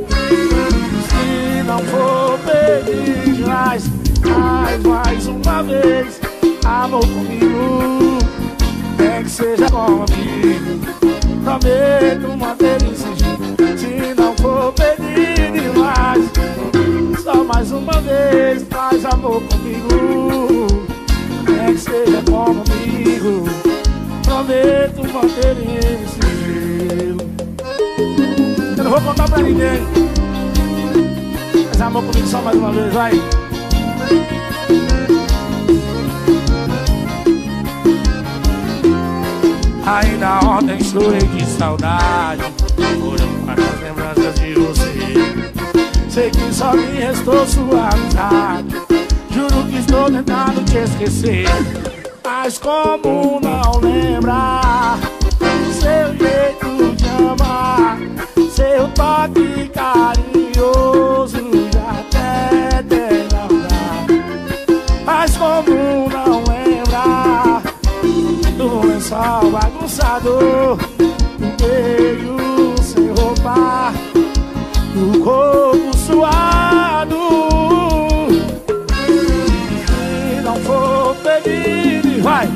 Se não for pedir mais, mais, mais uma vez, amor comigo, tem que seja como amigo. Prometo manter esse jeito. Se não for pedir demais, só mais uma vez, faz amor comigo, tem que seja como amigo. Prometo manter esse jeito. Eu não vou contar pra ninguém, faz amor comigo só mais uma vez, vai. Ainda ontem chorei de saudade, foram várias lembranças de você. Sei que só me restou sua amizade. Juro que estou tentando te esquecer, mas como não lembrar seu jeito de amar, seu toque carinhoso já até demorar. Mas como não lembrar do lençol bagunçado, do beijo sem roupa, do corpo suado. Se não for pedir, vai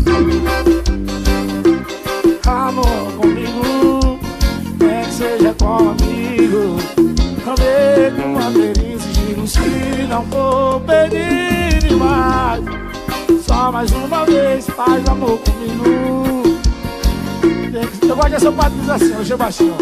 amor comigo, quer que seja comigo. Prometo manter esse giro. Se não for pedir demais, só mais uma vez faz amor comigo. Eu gosto dessa parte diz assim, eu baixinho.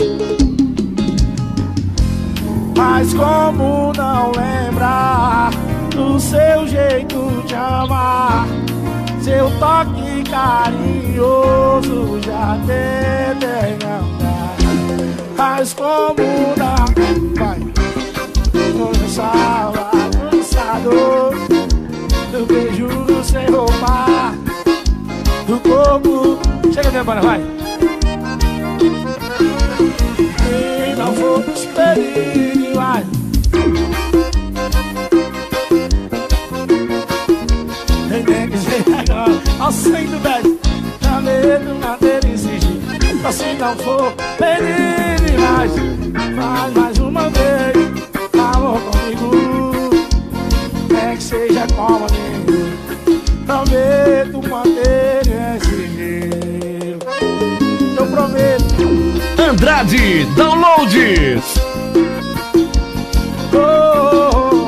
Mas como não lembrar do seu jeito de amar, seu toque carinhoso já deve lembrar. Mas como não vai começar avançado, do beijo sem roupa, do corpo. Chega dentro, bora, vai. E não for esperir, vai. Tem que ser agora, ao sangue do velho, tá medo, madeira e sigilo. Se não for pedir mais, faz mais uma vez amor comigo, quer que seja como amigo. Prometo manter esse jeito, eu prometo. Andrade Downloads. Oh, oh,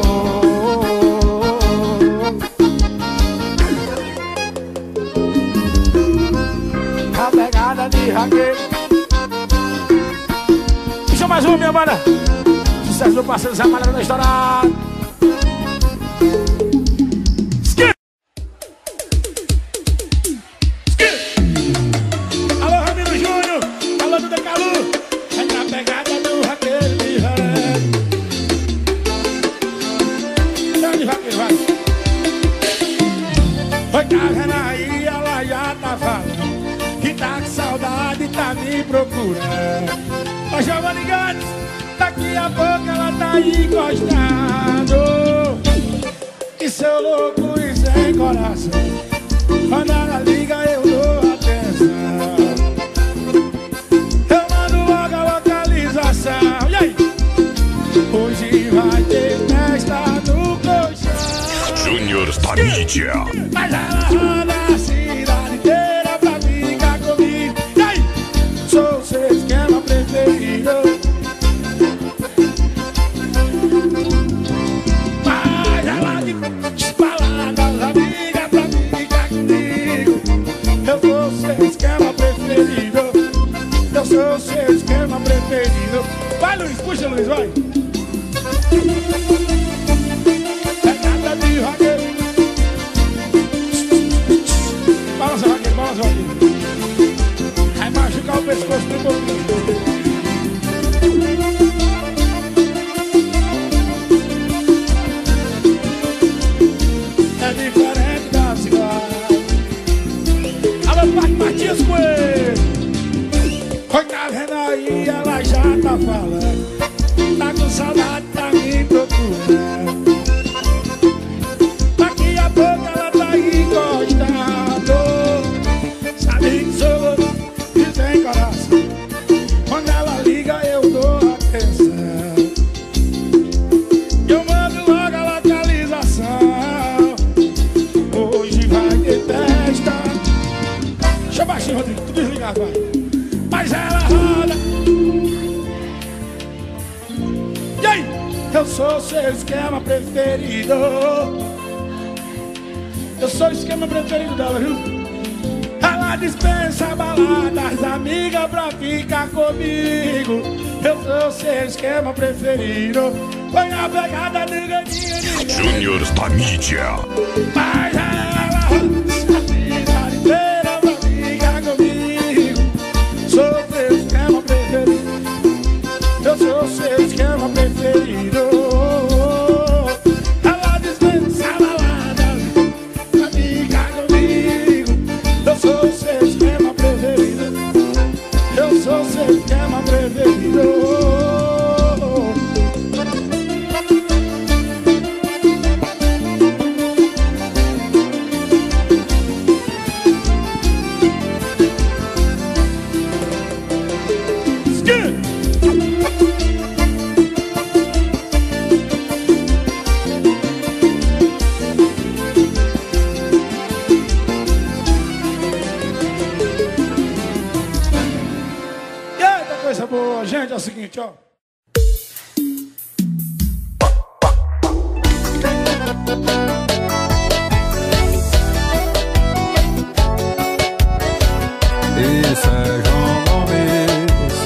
oh. A pegada de raqueiro. Puxa mais uma, minha banda. Sucesso do parceiro Zé Malha da estourada. Alô, Ramiro Júnior. Alô, Duda Calu. É na pegada do raqueiro de raqueiro. Grande raqueiro, vai. Oi, tá vendo aí, ela já tá falando que tá com saudade, tá me procurando. Ô, Giovanni Gades, daqui a pouco ela tá aí encostando. E seu louco e sem coração, quando ela liga eu dou atenção. Eu mando logo a localização. E aí? Hoje vai ter festa no colchão. Júnior da mídia. Mas ela roda a cidade inteira pra ficar comigo. E aí? Sou o seu esquema preferido. Mas ela desbalada as amigas pra ficar comigo. Eu sou o seu esquema preferido. Eu sou o seu esquema preferido. Vai, Luiz, puxa, Luiz, vai. Pegada de raqueiro. Balança, raqueiro, balança, raqueiro. Vai machucar o pescoço do pouquinho. É diferente da cidade. Alô, Paco Matias Coelho. Oi, tá vendo aí, ela já tá falando. Tá com saudade, tá me procurando. Daqui a pouco ela tá aí encostando. Sabe que sou louco e sem coração, quando ela liga eu dou atenção. Eu mando logo a localização. Hoje vai ter festa. Deixa eu baixinho, Rodrigo, tu desligar, vai. Mas ela roda. E aí? Eu sou o seu esquema preferido. Eu sou o esquema preferido dela, viu? Ela dispensa baladas, amiga pra ficar comigo. Eu sou o seu esquema preferido. Põe a pegada, nega, nega, nega. Júnior da mídia. Mas ela roda a cidade inteira pra ficar comigo. Sou o seu esquema preferido. Eu sou o seu esquema preferido. Ela dispensa baladas pra ficar comigo. Eu sou o seu esquema preferido. você que é uma preferida. Gente, é o seguinte, ó. Isso é João Gomes.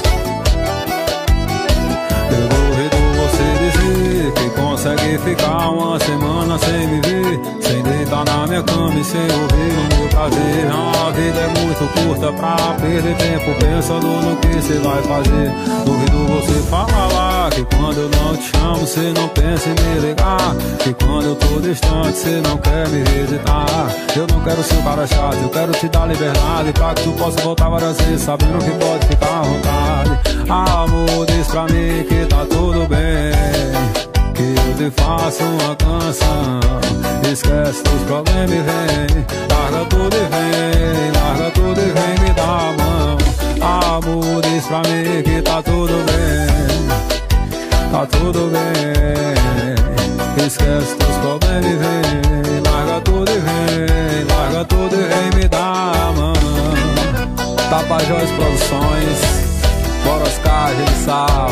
Eu duvido você dizer que consegue ficar uma semana sem me ver, sem deitar na minha cama e sem ouvir o meu prazer. A vida é muito curta pra perder tempo pensando no que você vai fazer. Duvido você falar que quando eu não te chamo você não pensa em me ligar, que quando eu tô distante você não quer me visitar. Eu não quero ser um cara chato, eu quero te dar liberdade pra que tu possa voltar várias vezes sabendo que pode ficar à vontade. Amor, diz pra mim que tá tudo bem, que eu te faço uma canção. Esquece dos problemas e vem, larga tudo e vem, larga tudo e vem me dar a mão. Amor, diz pra mim que tá tudo bem, tá tudo bem. Esquece dos problemas e vem, larga tudo e vem, larga tudo e vem me dar a mão. Tapajós Produções, bora Oscar de Sal.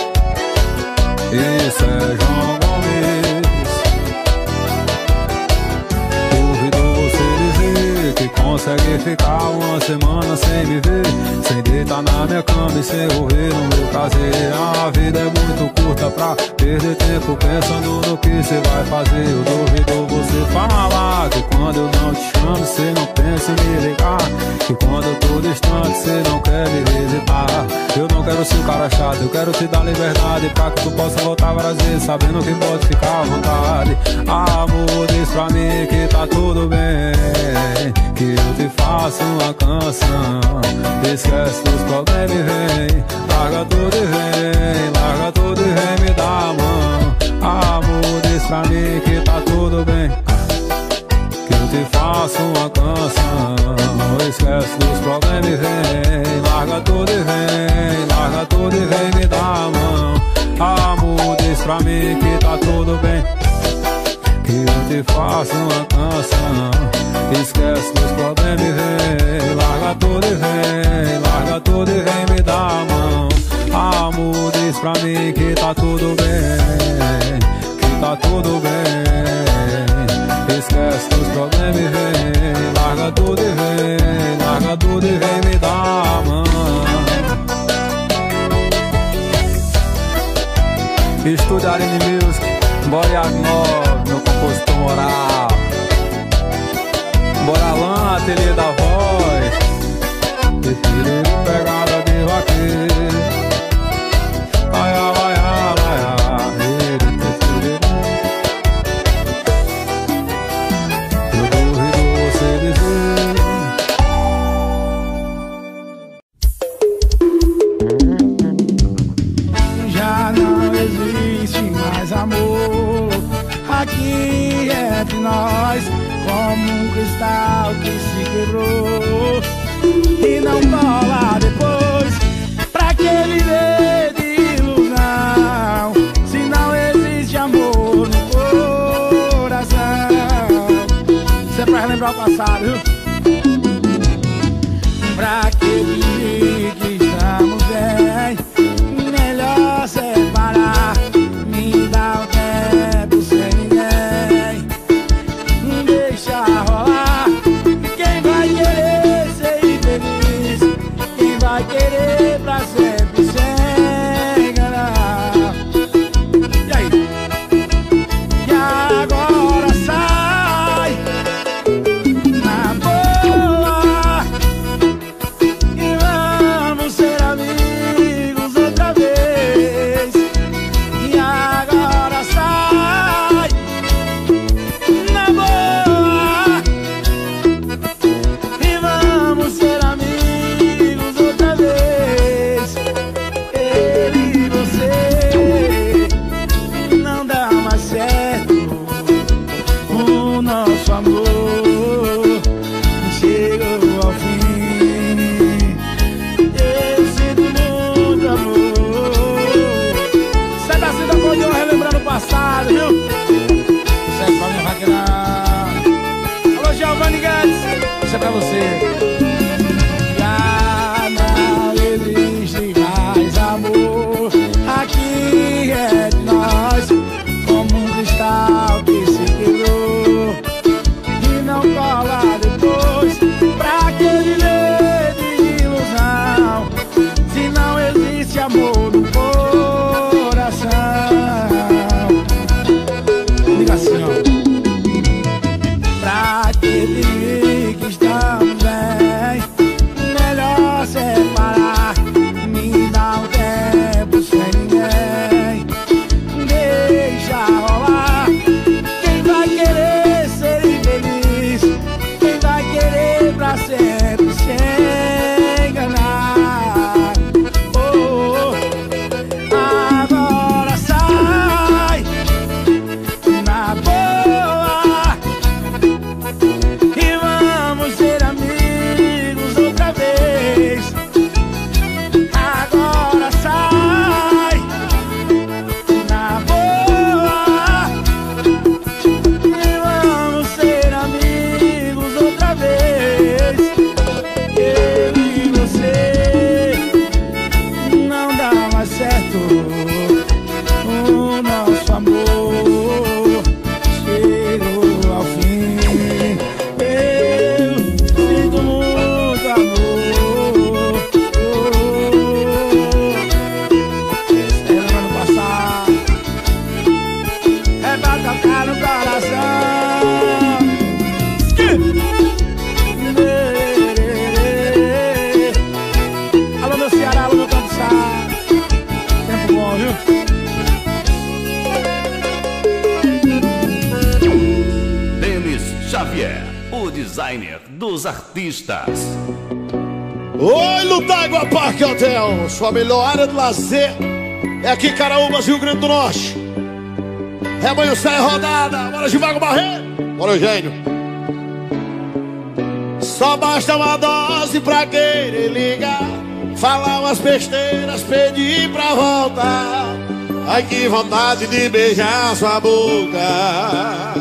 Isso é João Gomes. Duvido você dizer que consegue ficar uma semana sem me ver, sem deitar na minha cama e sem ouvir o meu prazer. A vida é muito curta pra perder tempo pensando no que você vai fazer. Eu duvido você falar que quando eu não te chamo você não pensa em me ligar, que quando eu tô distante você não quer me visitar. Eu não quero ser um cara chato, eu quero te dar liberdade pra que tu possa voltar várias vezes sabendo que pode ficar à vontade. Amor, diz pra mim que tá tudo bem, que eu te faço uma canção. Esquece dos problemas e vem, larga tudo e vem, larga tudo e vem me dar a mão. Amor, diz pra mim que tá tudo bem, que eu te faço uma canção. Esquece dos problemas e vem, larga tudo e vem, larga tudo e vem me dar a mão. Amor, diz pra mim que tá tudo bem, que eu te faço uma canção. Esquece dos problemas e vem, larga tudo e vem, larga tudo e vem me dar a mão. Amor, diz pra mim que tá tudo bem, que tá tudo bem. Esquece dos problemas e vem, larga tudo e vem, larga tudo e vem me dar a mão. Estúdio Arena Music, Bora Agnó, meu compositor moral. Bora lá, ateliê da voz, prefiro pegada de vaqueiro. Ai, ai, ai, ai, ai, eu duvido você dizer. Já não existe mais amor aqui entre nós, como um cristal que se quebrou e não cola depois. Pra que viver de ilusão se não existe amor no coração? Isso é pra relembrar o passado, viu? Pra que fingir que estamos bem, melhor separar. Me dá um tempo sem ninguém, deixa rolar. Quem vai querer ser feliz, quem vai querer pra sempre sem enganar. E aí? E agora sai na boa, amor no coração. Diga assim, ó. Pra aquele que estamos bem, melhor separar. Me dá um tempo sem ninguém, deixa rolar. Quem vai querer ser infeliz, quem vai querer pra sempre se enganar. Oh, oh. Agora sai na boa e vamos ser amigos outra vez. Agora sai na boa e vamos ser amigos outra vez. Eu e você não dá mais certo. O nosso amor chegou ao fim. Eu sinto muito amor. Esse ano passar é pra tocar no coração. Alô meu Ceará, alô meu Campsá. Tempo bom, viu? Denis Xavier, o designer dos artistas. Oi, Lutágua Parque Hotel, sua melhor área de lazer é aqui em Caraúbas, Rio Grande do Norte. Rebanho sai rodada, bora Givago Barreiro, bora Eugênio. Só basta uma dose pra querer ligar, falar umas besteiras, pedir pra voltar. Ai que vontade de beijar sua boca.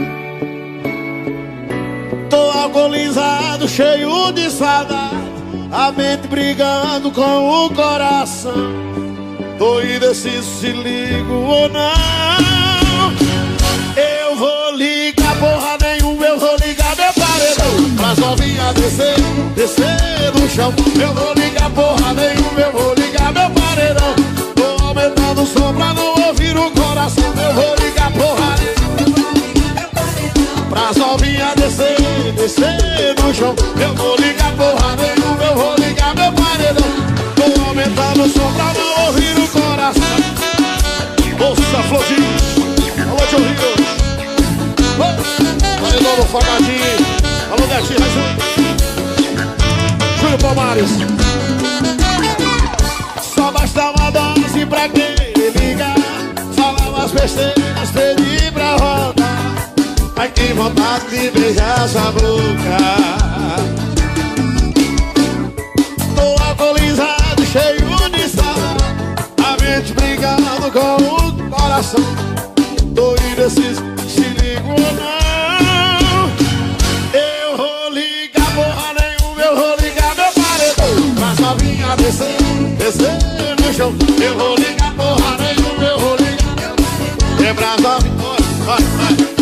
Tô alcoolizado, cheio de saudade, a mente brigando com o coração. Tô indeciso se ligo ou não. Eu vou ligar, porra nenhuma, eu vou ligar meu paredão pra novinha descer, descer no chão. Eu vou ligar, porra nenhuma, eu vou ligar meu paredão. Tô aumentando o som pra não ouvir o coração. Eu vou ligar, porra nenhuma, pra novinha descer, descer no chão. Eu vou ligar, porra nenhuma, eu vou ligar meu paredão. Tô aumentando o som pra não ouvir o coração. Ouça, Flodinho, alô, Tio Rio. Paredão no Fogadinho, alô, Netinho, Júlio Palmares. Só basta uma dose pra querer ligar, falar umas besteiras, pedir pra voltar. Ai que vontade de beijar sua boca. Tô alcoolizado, cheio de saudade, a mente brigando com o coração. Tô indeciso, se ligo ou não. Eu vou ligar, porra nenhuma, eu vou ligar meu paredão pra novinha descer, descer no chão. Eu vou ligar, porra nenhuma, eu vou ligar meu paredão. Quebra as novinhas, vai, vai.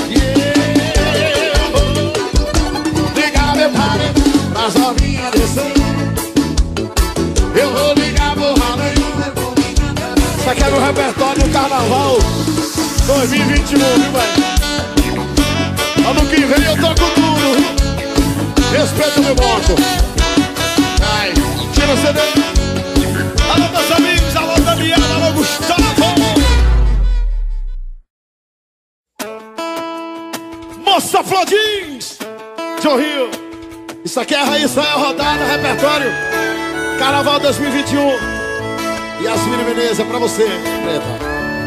As novinhas descer, eu vou ligar, porra nenhuma. Isso aqui é no repertório do Carnaval dois mil e vinte e um, viu, velho? Ano que vem eu toco tudo. Respeita o meu bloco. Ai, tira o C D. Alô, meus amigos, alô, Daniel, alô, Gustavo. Moça Flodins, Tio Rio. Isso aqui é a Raíssa, é a rodada, repertório Carnaval dois mil e vinte e um. Yasmine Menezes, é pra você, preta.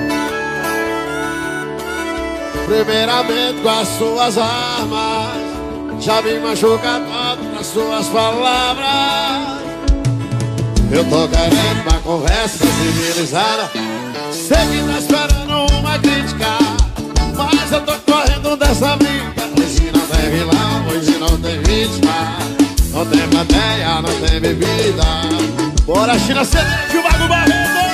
Primeiramente com as suas armas, já me machuca todo nas suas palavras. Eu tô querendo uma conversa civilizada, sei que tá esperando uma crítica, mas eu tô correndo dessa briga. Hoje não tem vilão, hoje não tem vítima, não tem plateia, não tem bebida. Bora, China, C D de Vago Barreto.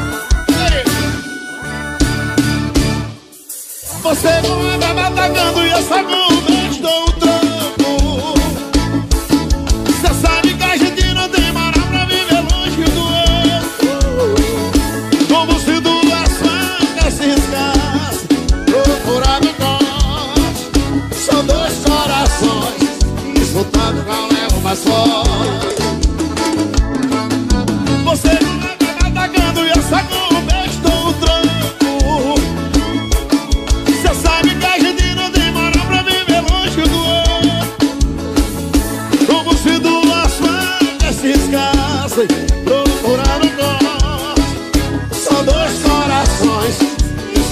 Você não anda me atacando e essa goma eu te dou um troco. Cê sabe que a gente não tem moral pra viver longe do outro.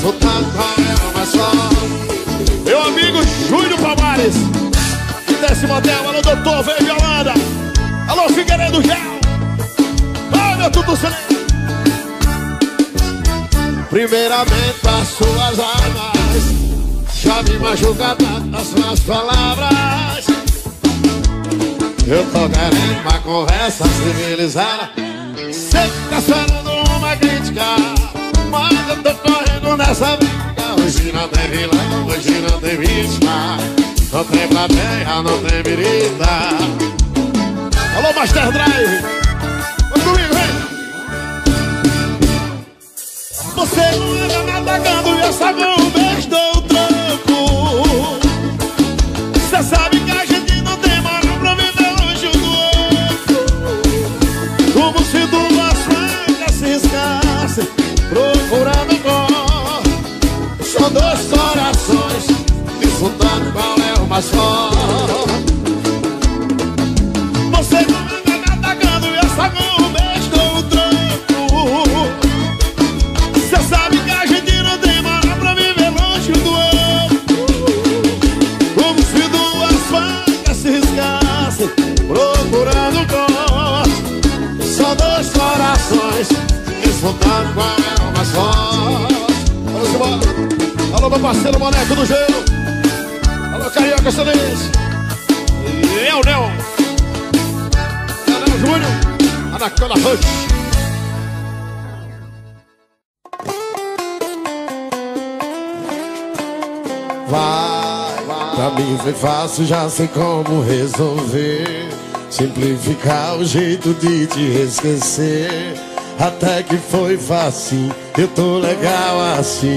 disputando qual é o mais forte. Meu amigo Júlio Palmares, que desce motel. Alô, doutor, vem Violanda. Alô, Figueiredo Gel. Ai, meu tudo celeste. Primeiramente as suas armas já me machuca tanto as suas palavras. Eu tô querendo uma conversa civilizada. Sei que tá esperando uma crítica, mas eu tô correndo nessa briga. Hoje não tem vilão, hoje não tem vítima. Não tem plateia, não tem birita. Alô, Master Drive. Vamos comigo, vem. Você não anda me atacando e eu só com um beijo dou o troco. Você sabe que a gente não tem moral pra viver longe do outro. Como se duas facas se escassem procurando cor. São dois corações disputando qual é o mais forte. Você não anda me atacando e eu só com um beijo dou o troco. Você sabe que a gente não tem moral pra viver longe do outro. Como se duas facas se riscassem procurando cor. São dois corações disputando qual é o mais forte. Vamos embora. Alô, meu parceiro Boneco do Gelo. Alô, Carioca Excelência. E eu, Neo. Neo Júnior. Anaconda Rush. Vai, vai. Pra mim foi fácil, já sei como resolver. Simplificar o jeito de te esquecer. Até que foi fácil, eu tô legal assim.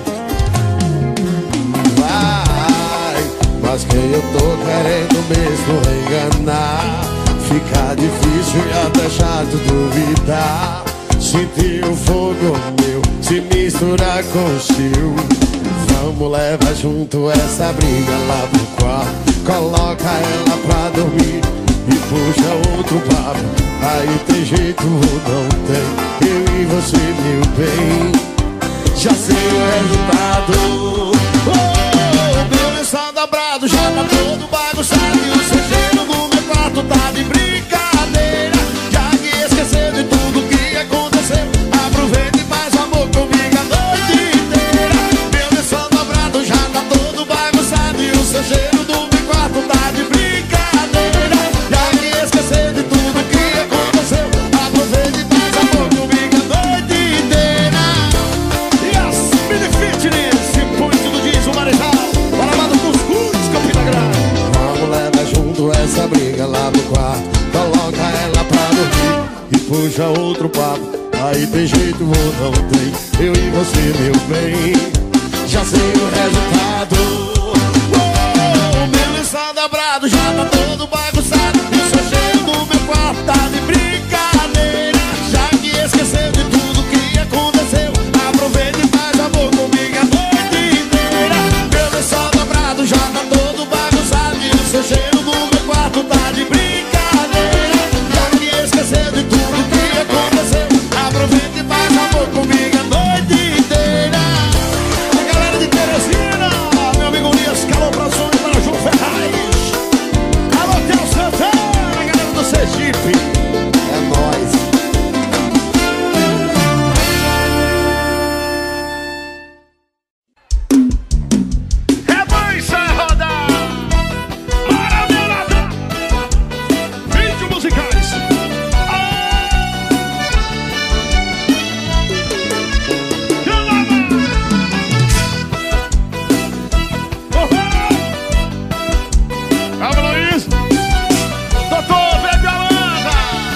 Vai, mas quem eu tô querendo mesmo enganar. Fica difícil e até chato duvidar. Sentir o fogo meu se misturar com o seu. Vamos levar junto essa briga lá pro quarto. Coloca ela pra dormir e puxa outro papo. Aí tem jeito ou não tem, eu e você, meu bem. Já sei o resultado. Oh, meu lençol dobrado já tá todo bagunçado. E o seu cheiro no meu quarto tá de brincadeira. Já que esqueceu de tudo que aconteceu, aproveita e faz amor comigo a noite inteira. Meu lençol dobrado já tá todo bagunçado. E o seu cheiro no meu quarto tá de brincadeira. Já que esqueceu de tudo que aconteceu, aproveita e faz amor comigo a noite inteira. E as Mini Fitness, se põe tudo diz o Marechal. Para lá do Cuscuz, Campina Grande. Vamos levar junto essa briga lá no quarto. Coloca ela pra dormir e puxa outro papo. Aí tem jeito ou não tem, eu e você, meu bem. Já sei o resultado. Oh, meu lençol dobrado já tá todo bagunçado. E o seu cheiro no meu quarto tá de brincadeira. Já que esqueceu de tudo que aconteceu, aproveita e faz amor comigo a noite inteira. Meu lençol dobrado já tá todo bagunçado. E o seu cheiro no meu quarto tá de brincadeira. Já que esqueceu de tudo que aconteceu, aproveita e faz amor comigo a noite inteira. A galera de Teresina, meu amigo Nias, calor pra som para João Ferraz. Alô, Tel Santana, a galera do Sergipe. É nóis. Rebança rodar. Maravilha. Vídeos musicais. Calma, Luiz. Doutor, vem Violanda.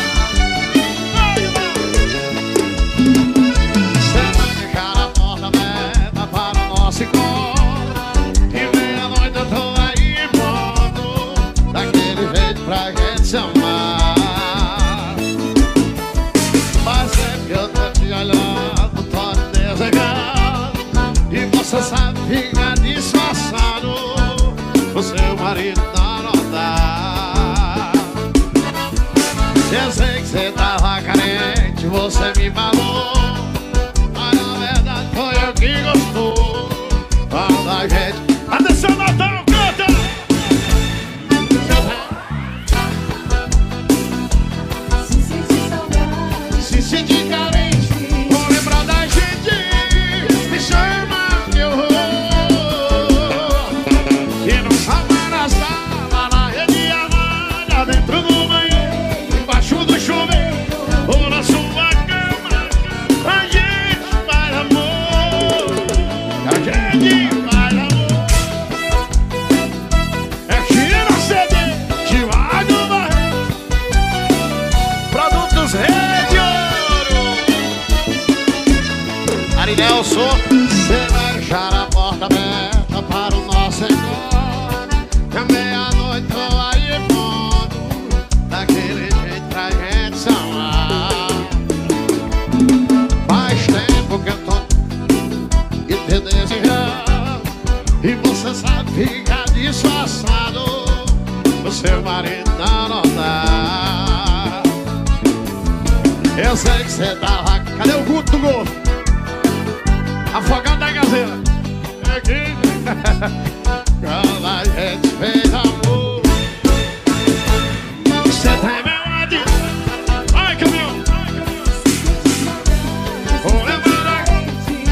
Senta de cara a porta aberta para o nosso encontro. E meia-noite eu tô aí em ponto, daquele jeito pra gente se amar. Mas sempre que eu tô te olhando, tô te desejando. E você sabe ficar disfarçado, o seu marido não notar. Eu sei que você tava carente, você me falou, mas na verdade foi eu que gostou. Pai Nelson, você vai deixar a porta aberta para o nosso encontro. É meia-noite, tô aí ponto, daquele jeito pra gente se amar. Faz tempo que eu tô e te desejando, e você sabe ficar disfarçado. O seu marido não notar. Eu sei que você tava. Cadê o Guto do Golfo? Afogado da gazeira. É aqui. Quando a gente fez amor, você tá meu adiante. Vai, caminhão. Vou levar aqui.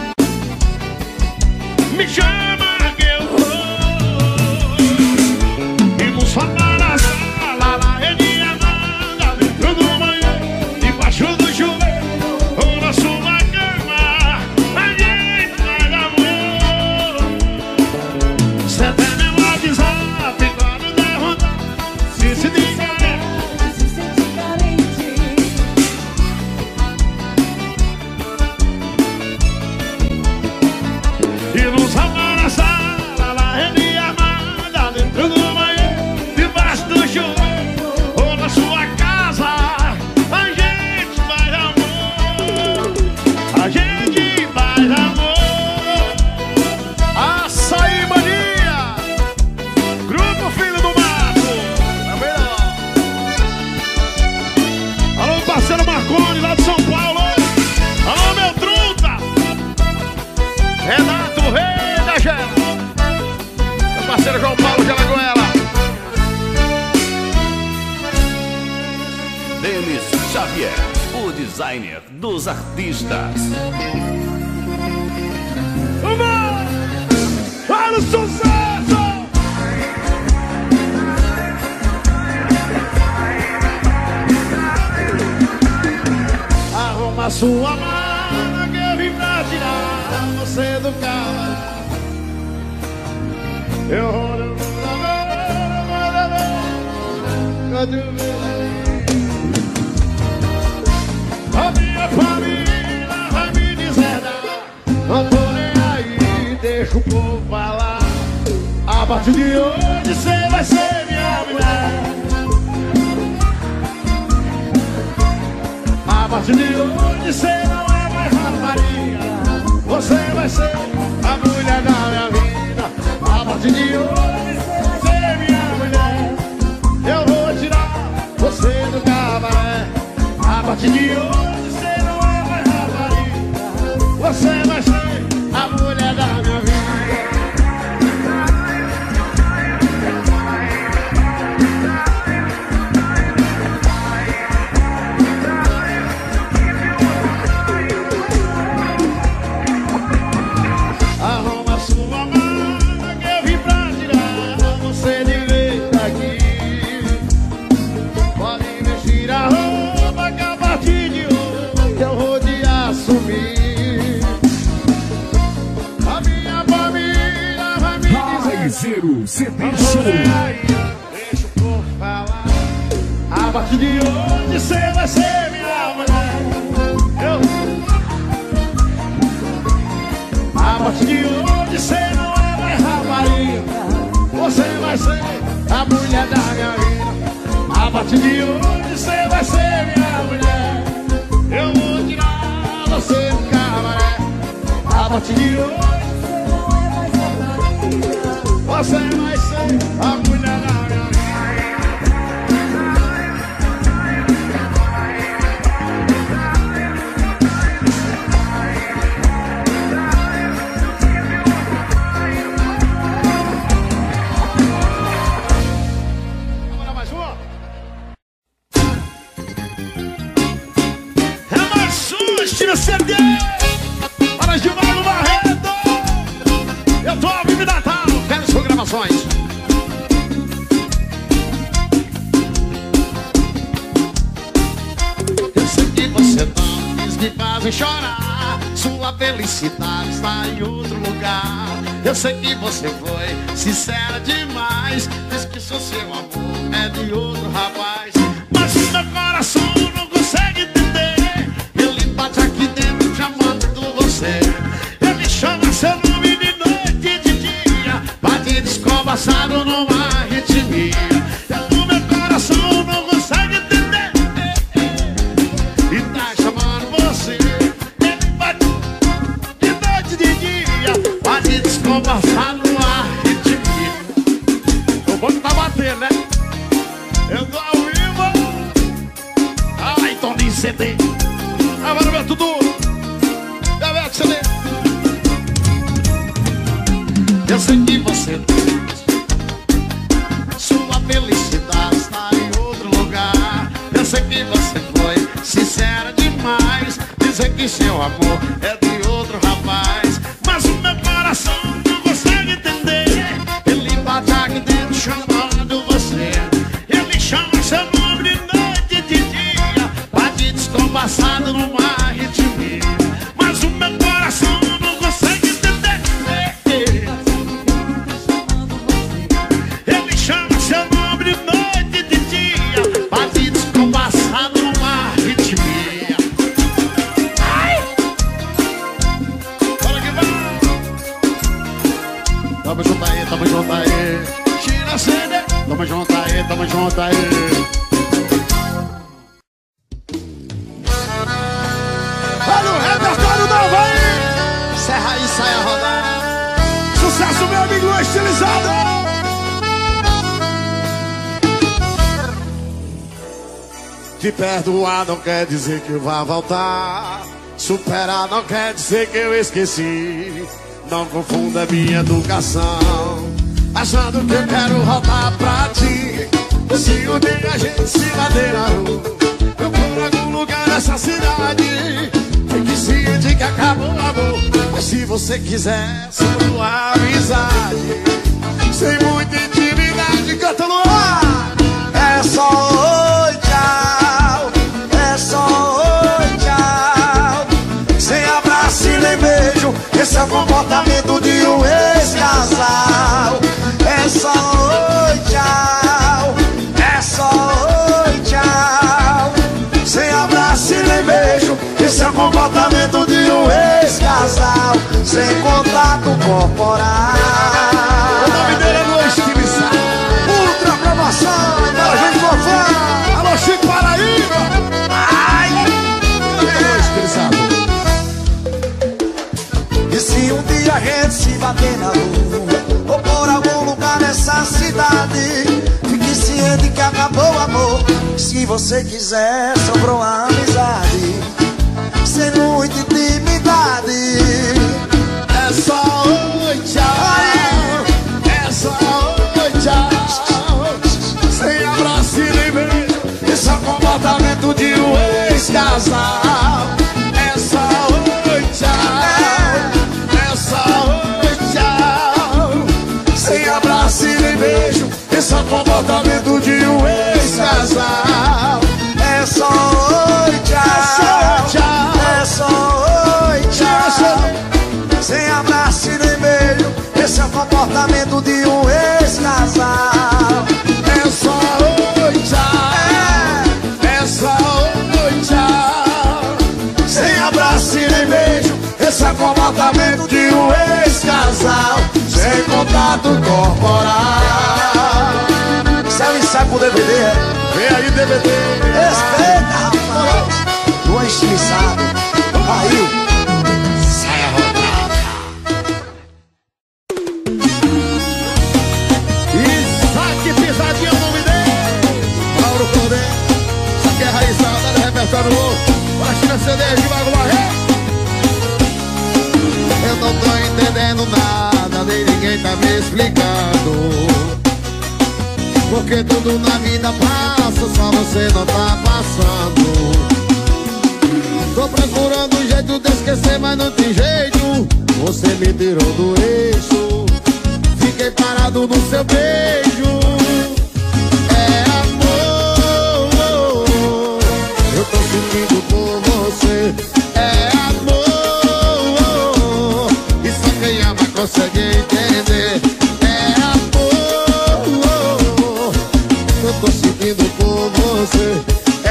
Me chama que eu vou. E vamos falar na sala, na rede amada, dentro do banheiro, debaixo do chuveiro, ou na sua cama, a gente faz amor. Você tem meu WhatsApp, quando der vontade, se se diga, Se sente carente. e vamos falar na sala, na rede amada, dentro do banheiro, debaixo do chuveiro, ou na sua casa, a gente faz amor. A gente faz amor. Açaí Mania, Grupo Filho do Mato. Tá vendo? Alô, parceiro Marconi, lá de São Paulo. Alô, meu truta. Renato, rei da gela. Meu parceiro João Paulo de Alagoela. Denis Xavier, o designer dos artistas. Vamos! Para o sucesso! Arruma sua mala que eu vim pra tirar você do carro. Eu rolo, eu vou, a minha família vai me deserdar. Não tô nem aí, deixa o povo falar. A partir de hoje você vai ser minha mulher. A partir de hoje você não é mais rapariga, você vai ser a mulher da minha vida. A partir de hoje você vai ser minha mulher. Eu vou tirar você do cabaré. A partir de hoje você não é mais rapariga, você vai ser a mulher da minha vida. Arruma sua mala que eu vim pra tirar você de vez daqui. Pode vestir a roupa que a partir de hoje eu vou te assumir. A minha família vai me dizer. Raizeiro C D Vamos Show. aí, deixa o povo falar. A partir de hoje você vai ser minha mulher. Eu... A partir de hoje você não é mais rapariga, você vai ser a mulher da minha vida. A partir de hoje você vai ser minha mulher. Eu vou tirar você do cabaré. A partir de hoje você vai ser a mulher da minha vida. Vamos lá, mais uma? É mais uma, estira C D para Gilmar Barreto. Eu tô ao vivo e Natal, quero suas gravações. Eu sei que você não quis me fazer chorar, sua felicidade está em outro lugar. Eu sei que você foi sincera demais, diz que sou seu amor é de outro rapaz. Mas meu coração não consegue entender, ele bate aqui dentro chamando você. descompassado no ar e te vi. O banco tá batendo, né? Eu tô ao vivo. Ai, tom de C D. Agora vai tudo. Já vai C D. Eu sei que você tem. Sua felicidade está em outro lugar. Eu sei que você foi sincera demais. Dizer que seu amor é de outro rapaz. Mas o meu coração não consegue entender. Ele bate aqui dentro chamando você. Ele chama seu nome de noite e de dia. Bate descompassado no mar e te vi. Mas o meu coração não consegue entender. Ele chama seu nome de noite e de dia. Bate descompassado no mar e te vi. Ai! Bora que vai! Tamo junto aí, tamo junto aí. Tira a C D. Tamo junto aí, tamo junto aí. Olha o repertório da Havaí. Serra e sai a rodar. Sucesso, meu amigo estilizado. Te perdoar não quer dizer que vai voltar. Superar não quer dizer que eu esqueci. Não confunda minha educação achando que eu quero voltar pra ti. Se um dia a gente se bater na rua, eu for algum lugar nessa cidade, fique ciente que acabou o amor. Mas se você quiser só uma amizade, sem muita intimidade, canta no ar. É só oi, tchau. É só oi, tchau. Sem abraço e nem beijo. Esse é o comportamento de um ex-casal. É só oi, tchau. É só oi, tchau. Sem abraço e nem beijo. Esse é o comportamento de um ex-casal. Sem contato corporal. O nome dele é Luiz Tibissá. Ultra promoção. Agora vem fofão. Alô, Chico Paraíba. Ai, Luiz Tibissá. E se um dia a gente se bater na rua ou por algum lugar nessa cidade, fique ciente que acabou o amor. Se você quiser, sobrou a amizade, sem muita intimidade. É só oi, tchau. É só oi, tchau. Sem abraço e nem beijo. Esse é o comportamento de um ex-casal. É só oi, tchau. Beijo, esse é o comportamento de um ex-casal. É só oi, tchau. É só oi, tchau. Sem abraço e nem beijo. Esse é o comportamento de um ex-casal. É só oi, tchau. É só oi, tchau. Sem abraço e nem beijo. Esse é o comportamento de um ex-casal. Sem contato corporal. Isso é um ensaio pro D V D, é? Vem aí, D V D. Respeita, rapaz. Tô estilizado. Aí, sai a rodada. Isaac Pisadinha, o nome dele. Mauro Cordeiro. Isso aqui é raizada do repertório novo. Bora tirar C D de Vago Barreto. Eu não tô entendendo nada, nem ninguém tá me explicando. Porque tudo na vida passa, só você não tá passando. Tô procurando um jeito de esquecer, mas não tem jeito. Você me tirou do eixo, fiquei parado no seu beijo. É amor, eu tô sentindo por você. É amor, consegue entender. É amor, eu tô sentindo por você. É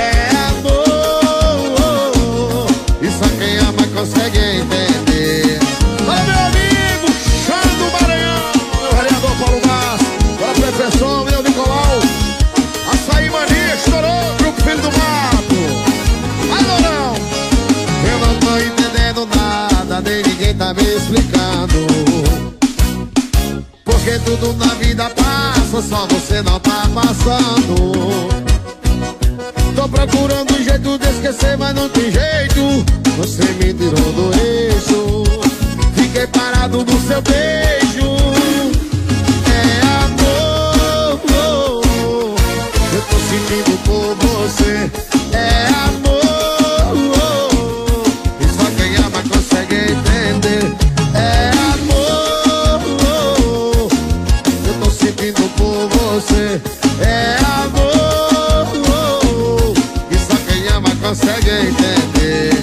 amor, e só quem ama consegue entender. Olha meu amigo, Chá do Maranhão, meu vereador Paulo Márcio. Agora professor, meu Nicolau. Açaí Mania, estourou, Grupo Filho do Mato. Ai, não, eu não tô entendendo nada, nem ninguém tá me explicando. tudo na vida passa, só você não tá passando. Tô procurando um jeito de esquecer, mas não tem jeito. Você me tirou do eixo, fiquei parado no seu beijo. É amor, eu tô sentindo por você. É amor, e só quem ama consegue entender. É amor, eu tô sentindo por você. É amor, e só quem ama consegue entender.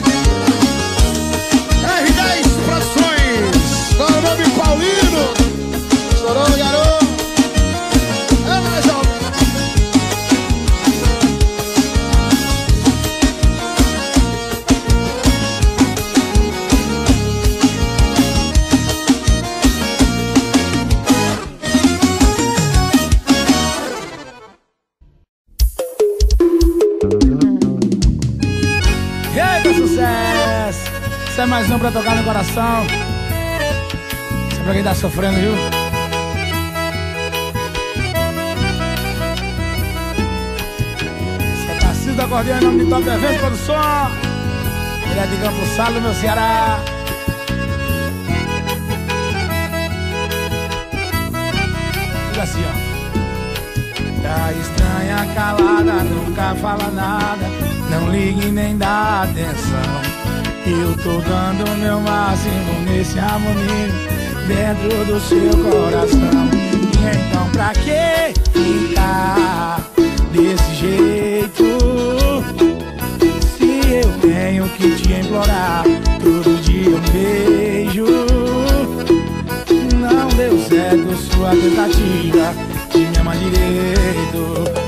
R dez Produções, com o nome Paulino. Estourou, garoto. É mais alto. Eita, sucesso! Isso é mais um pra tocar no coração. Isso é pra quem tá sofrendo, viu? Isso é Tarcísio do Acordeão em nome de Top Eventos Produção. Ele é de Campo Salo, meu Ceará. Fica assim, ó. Tá estranha, calada, nunca fala nada, não ligue nem dá atenção. Eu tô dando o meu máximo nesse harmonia dentro do seu coração. E então pra que ficar desse jeito, se eu tenho que te implorar todo dia um beijo? Não deu certo sua tentativa de me amar direito.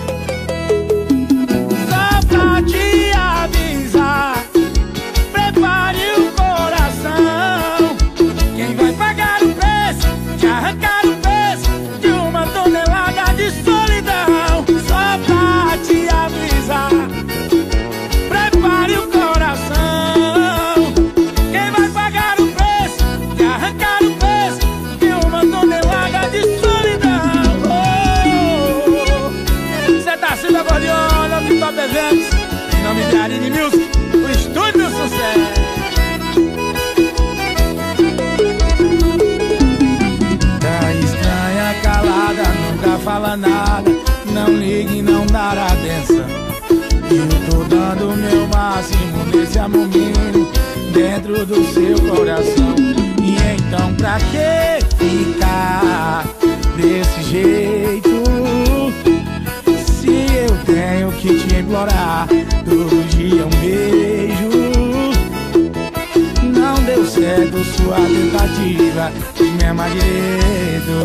Só pra te avisar, prepare o coração. Quem vai pagar o preço de arrancar o peso de uma tonelada de solidão? Só pra te avisar, prepare o coração. Quem vai pagar o preço de arrancar o peso de uma tonelada de solidão? Cê tá sendo acordeão, nome de Top Eventos, em nome de Aline Music, o estúdio do sucesso. Tá estranha, calada, nunca fala nada, não ligue, não dar atenção. Eu tô dando o meu máximo nesse amorzinho dentro do seu coração. E então pra que ficar desse jeito, se eu tenho que te implorar todo dia um beijo? Não deu certo sua tentativa de me amar direito.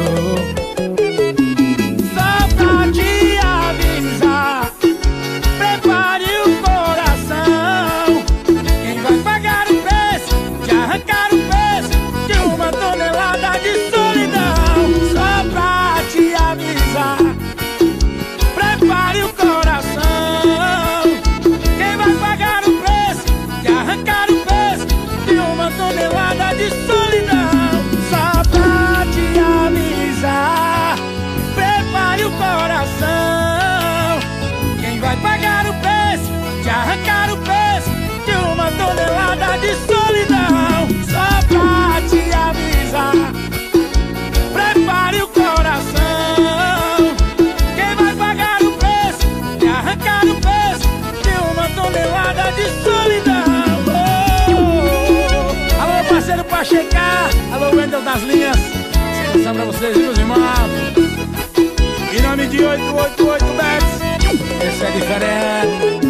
Só pra te avisar, prepare o coração. Quem vai pagar o preço de arrancar o peso de uma tonelada de solidão? Só pra te avisar, prepare o coração. Quem vai pagar o preço de arrancar o peso de uma tonelada de solidão? Só pra te avisar, prepare o coração. Quem vai pagar o preço de arrancar o peso de uma tonelada de solidão? Só pra te avisar, prepare o coração. Quem vai pagar o preço de arrancar o peso de uma tonelada de solidão? Oh! Alô, parceiro Pachecar, alô, Wendel das linhas, satisfação pra vocês, meus irmãos. Em nome de oito oito oito Bets, esse é diferente.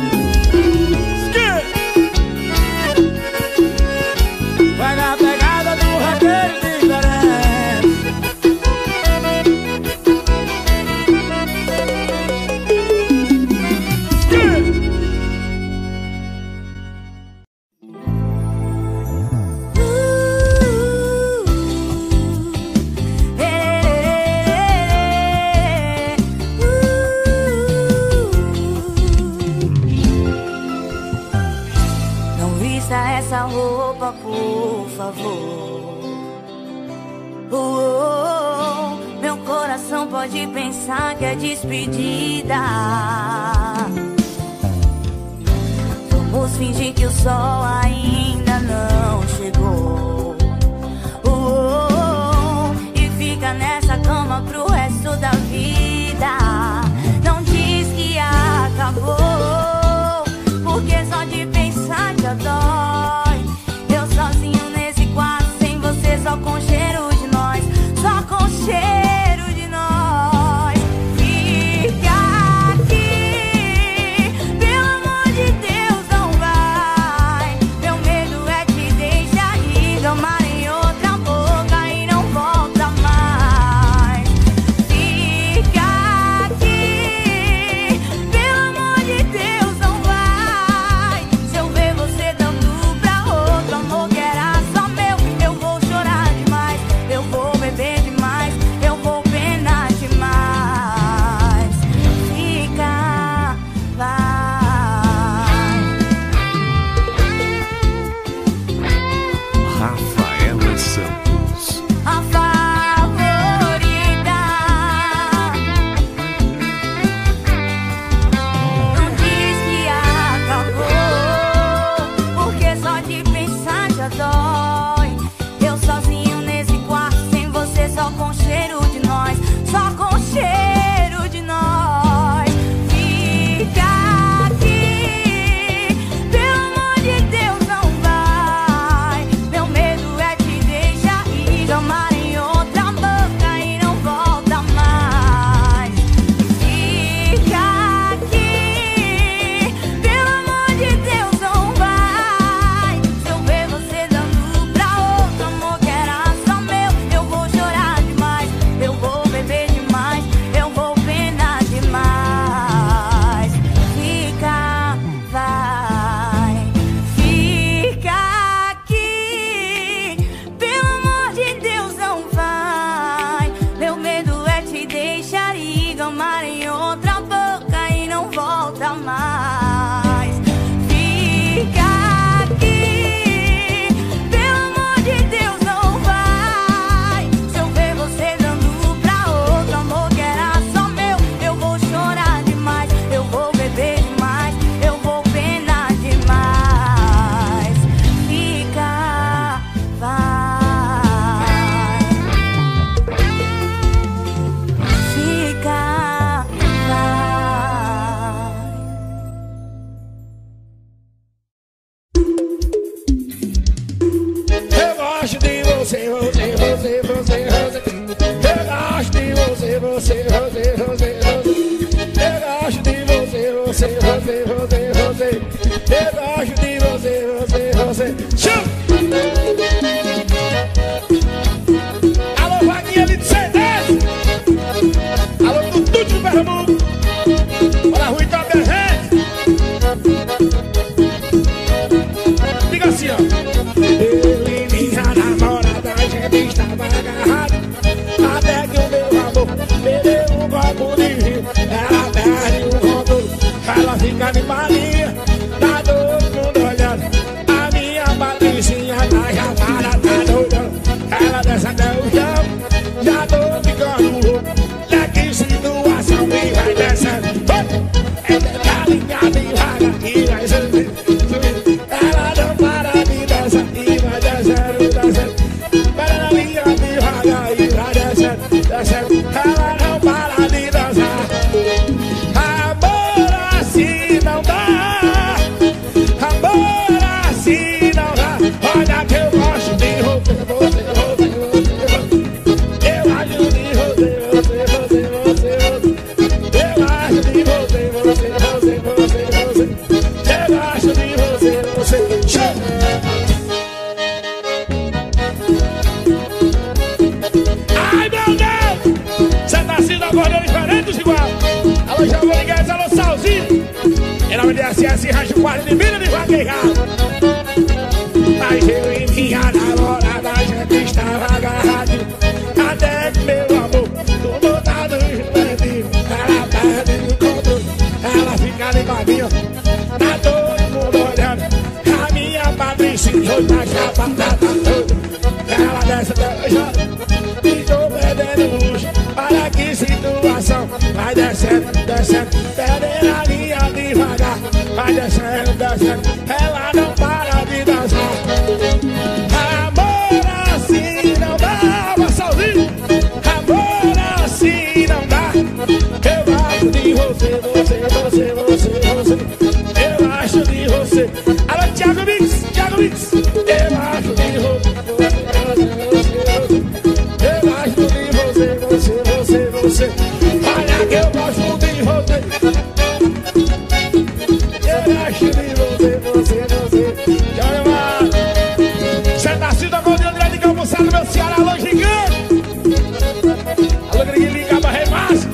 Vai na pegada do raqueiro diferente. Essa roupa, por favor. Oh, oh, oh, meu coração coração pode pensar que é despedida. Vamos fingir que o sol ainda não chegou. Oh, oh, oh, e fica nessa cama pro resto da vida. Não diz que acabou, porque só de pensar já dói. Eu sozinho nesse quarto, sem você, só com cheiro de nós, só com cheiro de nós. Fica aqui, pelo amor de Deus, não vai. Meu medo é te deixar ir, tomar em outra boca e não volta mais. Fica aqui, pelo amor de Deus, não vai. Se eu ver você dando pra outro amor que era só meu, eu vou chorar demais, eu vou beber demais, eu vou penar demais. Fica, vai. Rafaela Santos. A favorita. Não diz que acabou, porque só de pensar já dói. Eu sozinho nesse quarto, sem você, só com cheiro de nós, só com cheiro de nós. Fica aqui, pelo amor de Deus, não vai. Meu medo é te deixar ir, tomar em outra boca e não volta mais. Fica aqui, pelo amor de Deus, não vai. Se eu ver você dando pra outro amor que era só meu, eu vou chorar demais, eu vou beber demais, eu vou penar demais. Fica, vai. Fica aqui, pelo amor de Deus, não vai. Meu medo é te deixar ir, gamar em outra boca e não volta mais. Fica aqui, pelo amor de Deus, não vai. Se eu ver você dando pra outro amor que era só meu, eu vou chorar demais, eu vou beber demais, eu vou penar demais. Fica, vai. Fica, vai. Eu gosto de você, você, você, você, você. Eu gosto de você, você, você, você, você. Eu gosto de você, você, você, você, você. Eu gosto de você, você, você. Chama! Alô, Vaguinha ali de Cedês. Alô, Tutu de Pernambuco. Olha a rua Itaberrente. Diga assim, ó. Eu e minha namorada, a gente estava agarrado, até que o meu amor perdeu um copo de vinho. Ela perde o controle, ela fica de malinha, tá todo mundo olhando. A minha patricinha tá chapada, tá doidão. Ela desce até o chão, já tô ficando louco. Já que situação me vai descendo. É galinha devagar e vai subir, subir. Ela não para de dançar e vai descendo, descendo. Para na linha devagar e vai descendo, descendo. Ela não para de dançar. Amor assim não dá, amor assim não dá. Olha que eu gosto de você, você, você, você, você. Eu acho de você, você, você, você, você. Eu acho de você, você, você, você, você. Eu gosto de você, você. Chama! Ai, meu Deus! Você tá sendo acordando diferente, igual. Alô, já vou ligar esse alô, Salzinho. Ela me disse assim, rancho quase de milho de vaquejado. Mas eu e minha namorada, a gente estava agarrado, até que meu amor tomou tá no juvenil. Ela perde o controle, ela fica de babinho, tá todo mundo olhando. A minha patricinha hoje tá chapada, tá toda. Ela desce até o chão, e tô perdendo luxo. Para que viajando, ela não para de dançar. Amor assim não dá, Vassalzinho. Amor assim não dá. Eu acho de você, você, você, você, você. Eu acho de você. Alô, Thiago Mix, Thiago Mix. Eu acho de você, você, eu acho de você, você, você, você. Olha que eu gosto de você. Eu acho de você, você, você. Joga lá. Você tá assim da Golden André de Calmoçado, meu Ceará, alô, gigante. Alô, Gringuinho, liga pra remassa.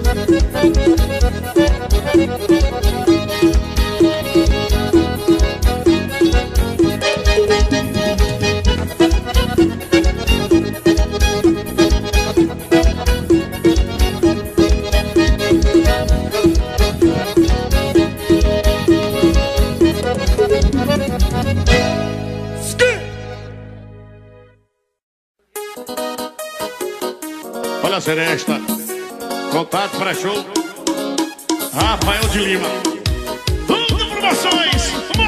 Olha a seresta. Contato para show Rafael de Lima. Tudo promoções.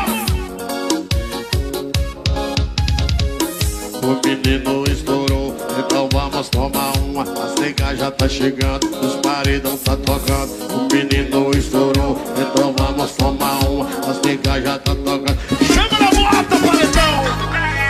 O menino estourou, então vamos tomar uma. As negas já tá chegando, os paredão tá tocando. O menino estourou, então vamos tomar uma. As negas já tá tocando. Chama na moto, paredão.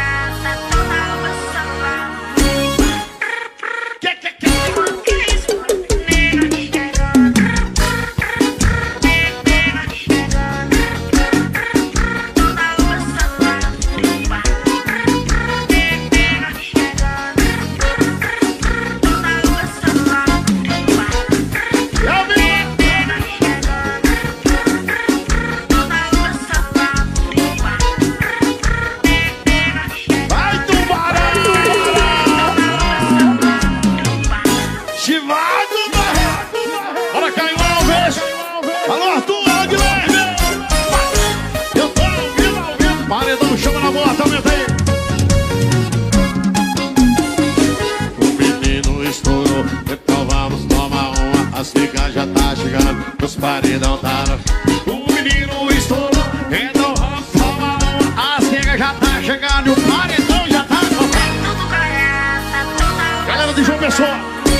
Paredão tá no... O menino estourou, então vamos tomar uma. As negas já tá chegando e o paredão já tá tocando. Galera de João Pessoa,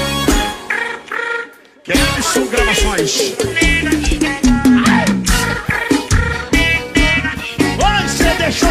Kelson Gravações. Oi, você deixou.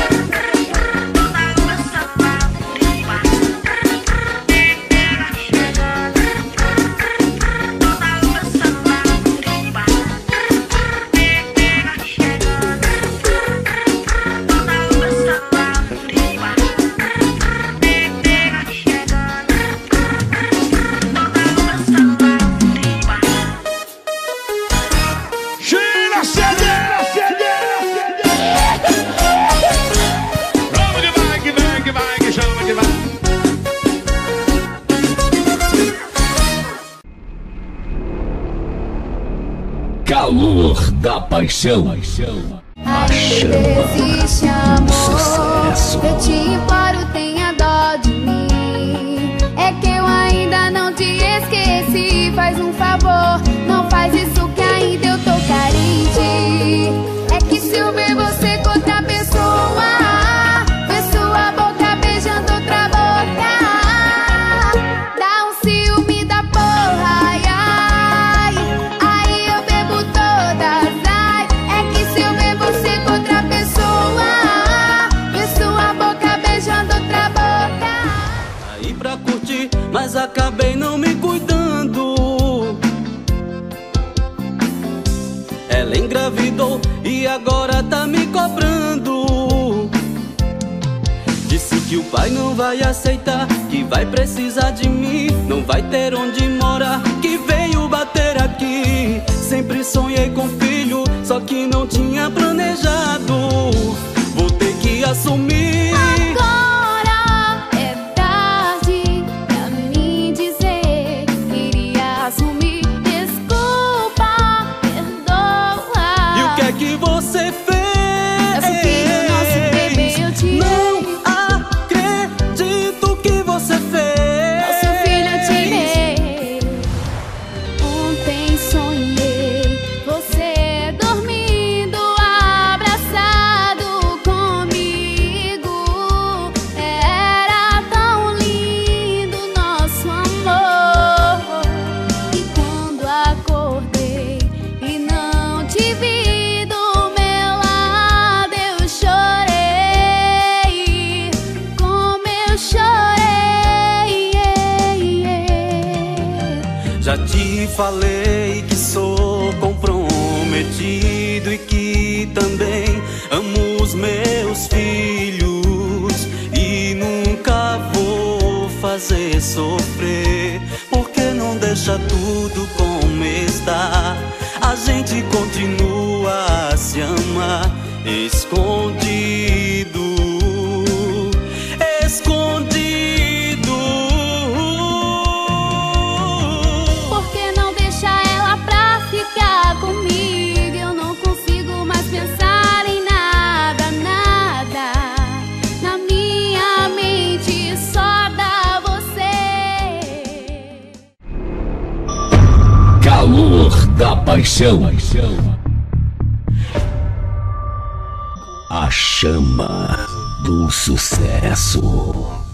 Calor da paixão. A chama. Existe amor. Sucesso. Eu te imploro, tenha dó de mim. É que eu ainda não te esqueci. Faz um favor, não faz isso que ainda eu tô carente. É que se eu ver você com outra pessoa, ver sua boca beijando outra boca, dá um ciúme da porra, ai, ai. Aí eu bebo todas, ai. É que se eu ver você com outra pessoa, ver sua boca beijando outra boca. Saí pra curtir, mas acabei não me cuidando. Ela engravidou e agora tá me cobrando. Disse que o pai não vai aceitar, que vai precisar de mim, não vai ter onde morar, que veio bater aqui. Sempre sonhei com filho, só que não tinha planejado. Vou ter que assumir. Agora é tarde pra me dizer, queria assumir. Desculpa, perdoa. E o que é que você fez? Nosso filho, nosso bebê, eu te Não acredito que você fez. Nosso filho eu tirei. Ontem sonhei você dormindo abraçado. Já te falei que sou comprometido e que também amo os meus filhos e nunca vou fazer sofrer. Por que não deixa tudo como está? A gente continua a se amar escondido, escondido. Por que não deixa ela pra ficar comigo? Eu não consigo mais pensar em nada, nada. Na minha mente só dá você. Calor da paixão. A chama do sucesso.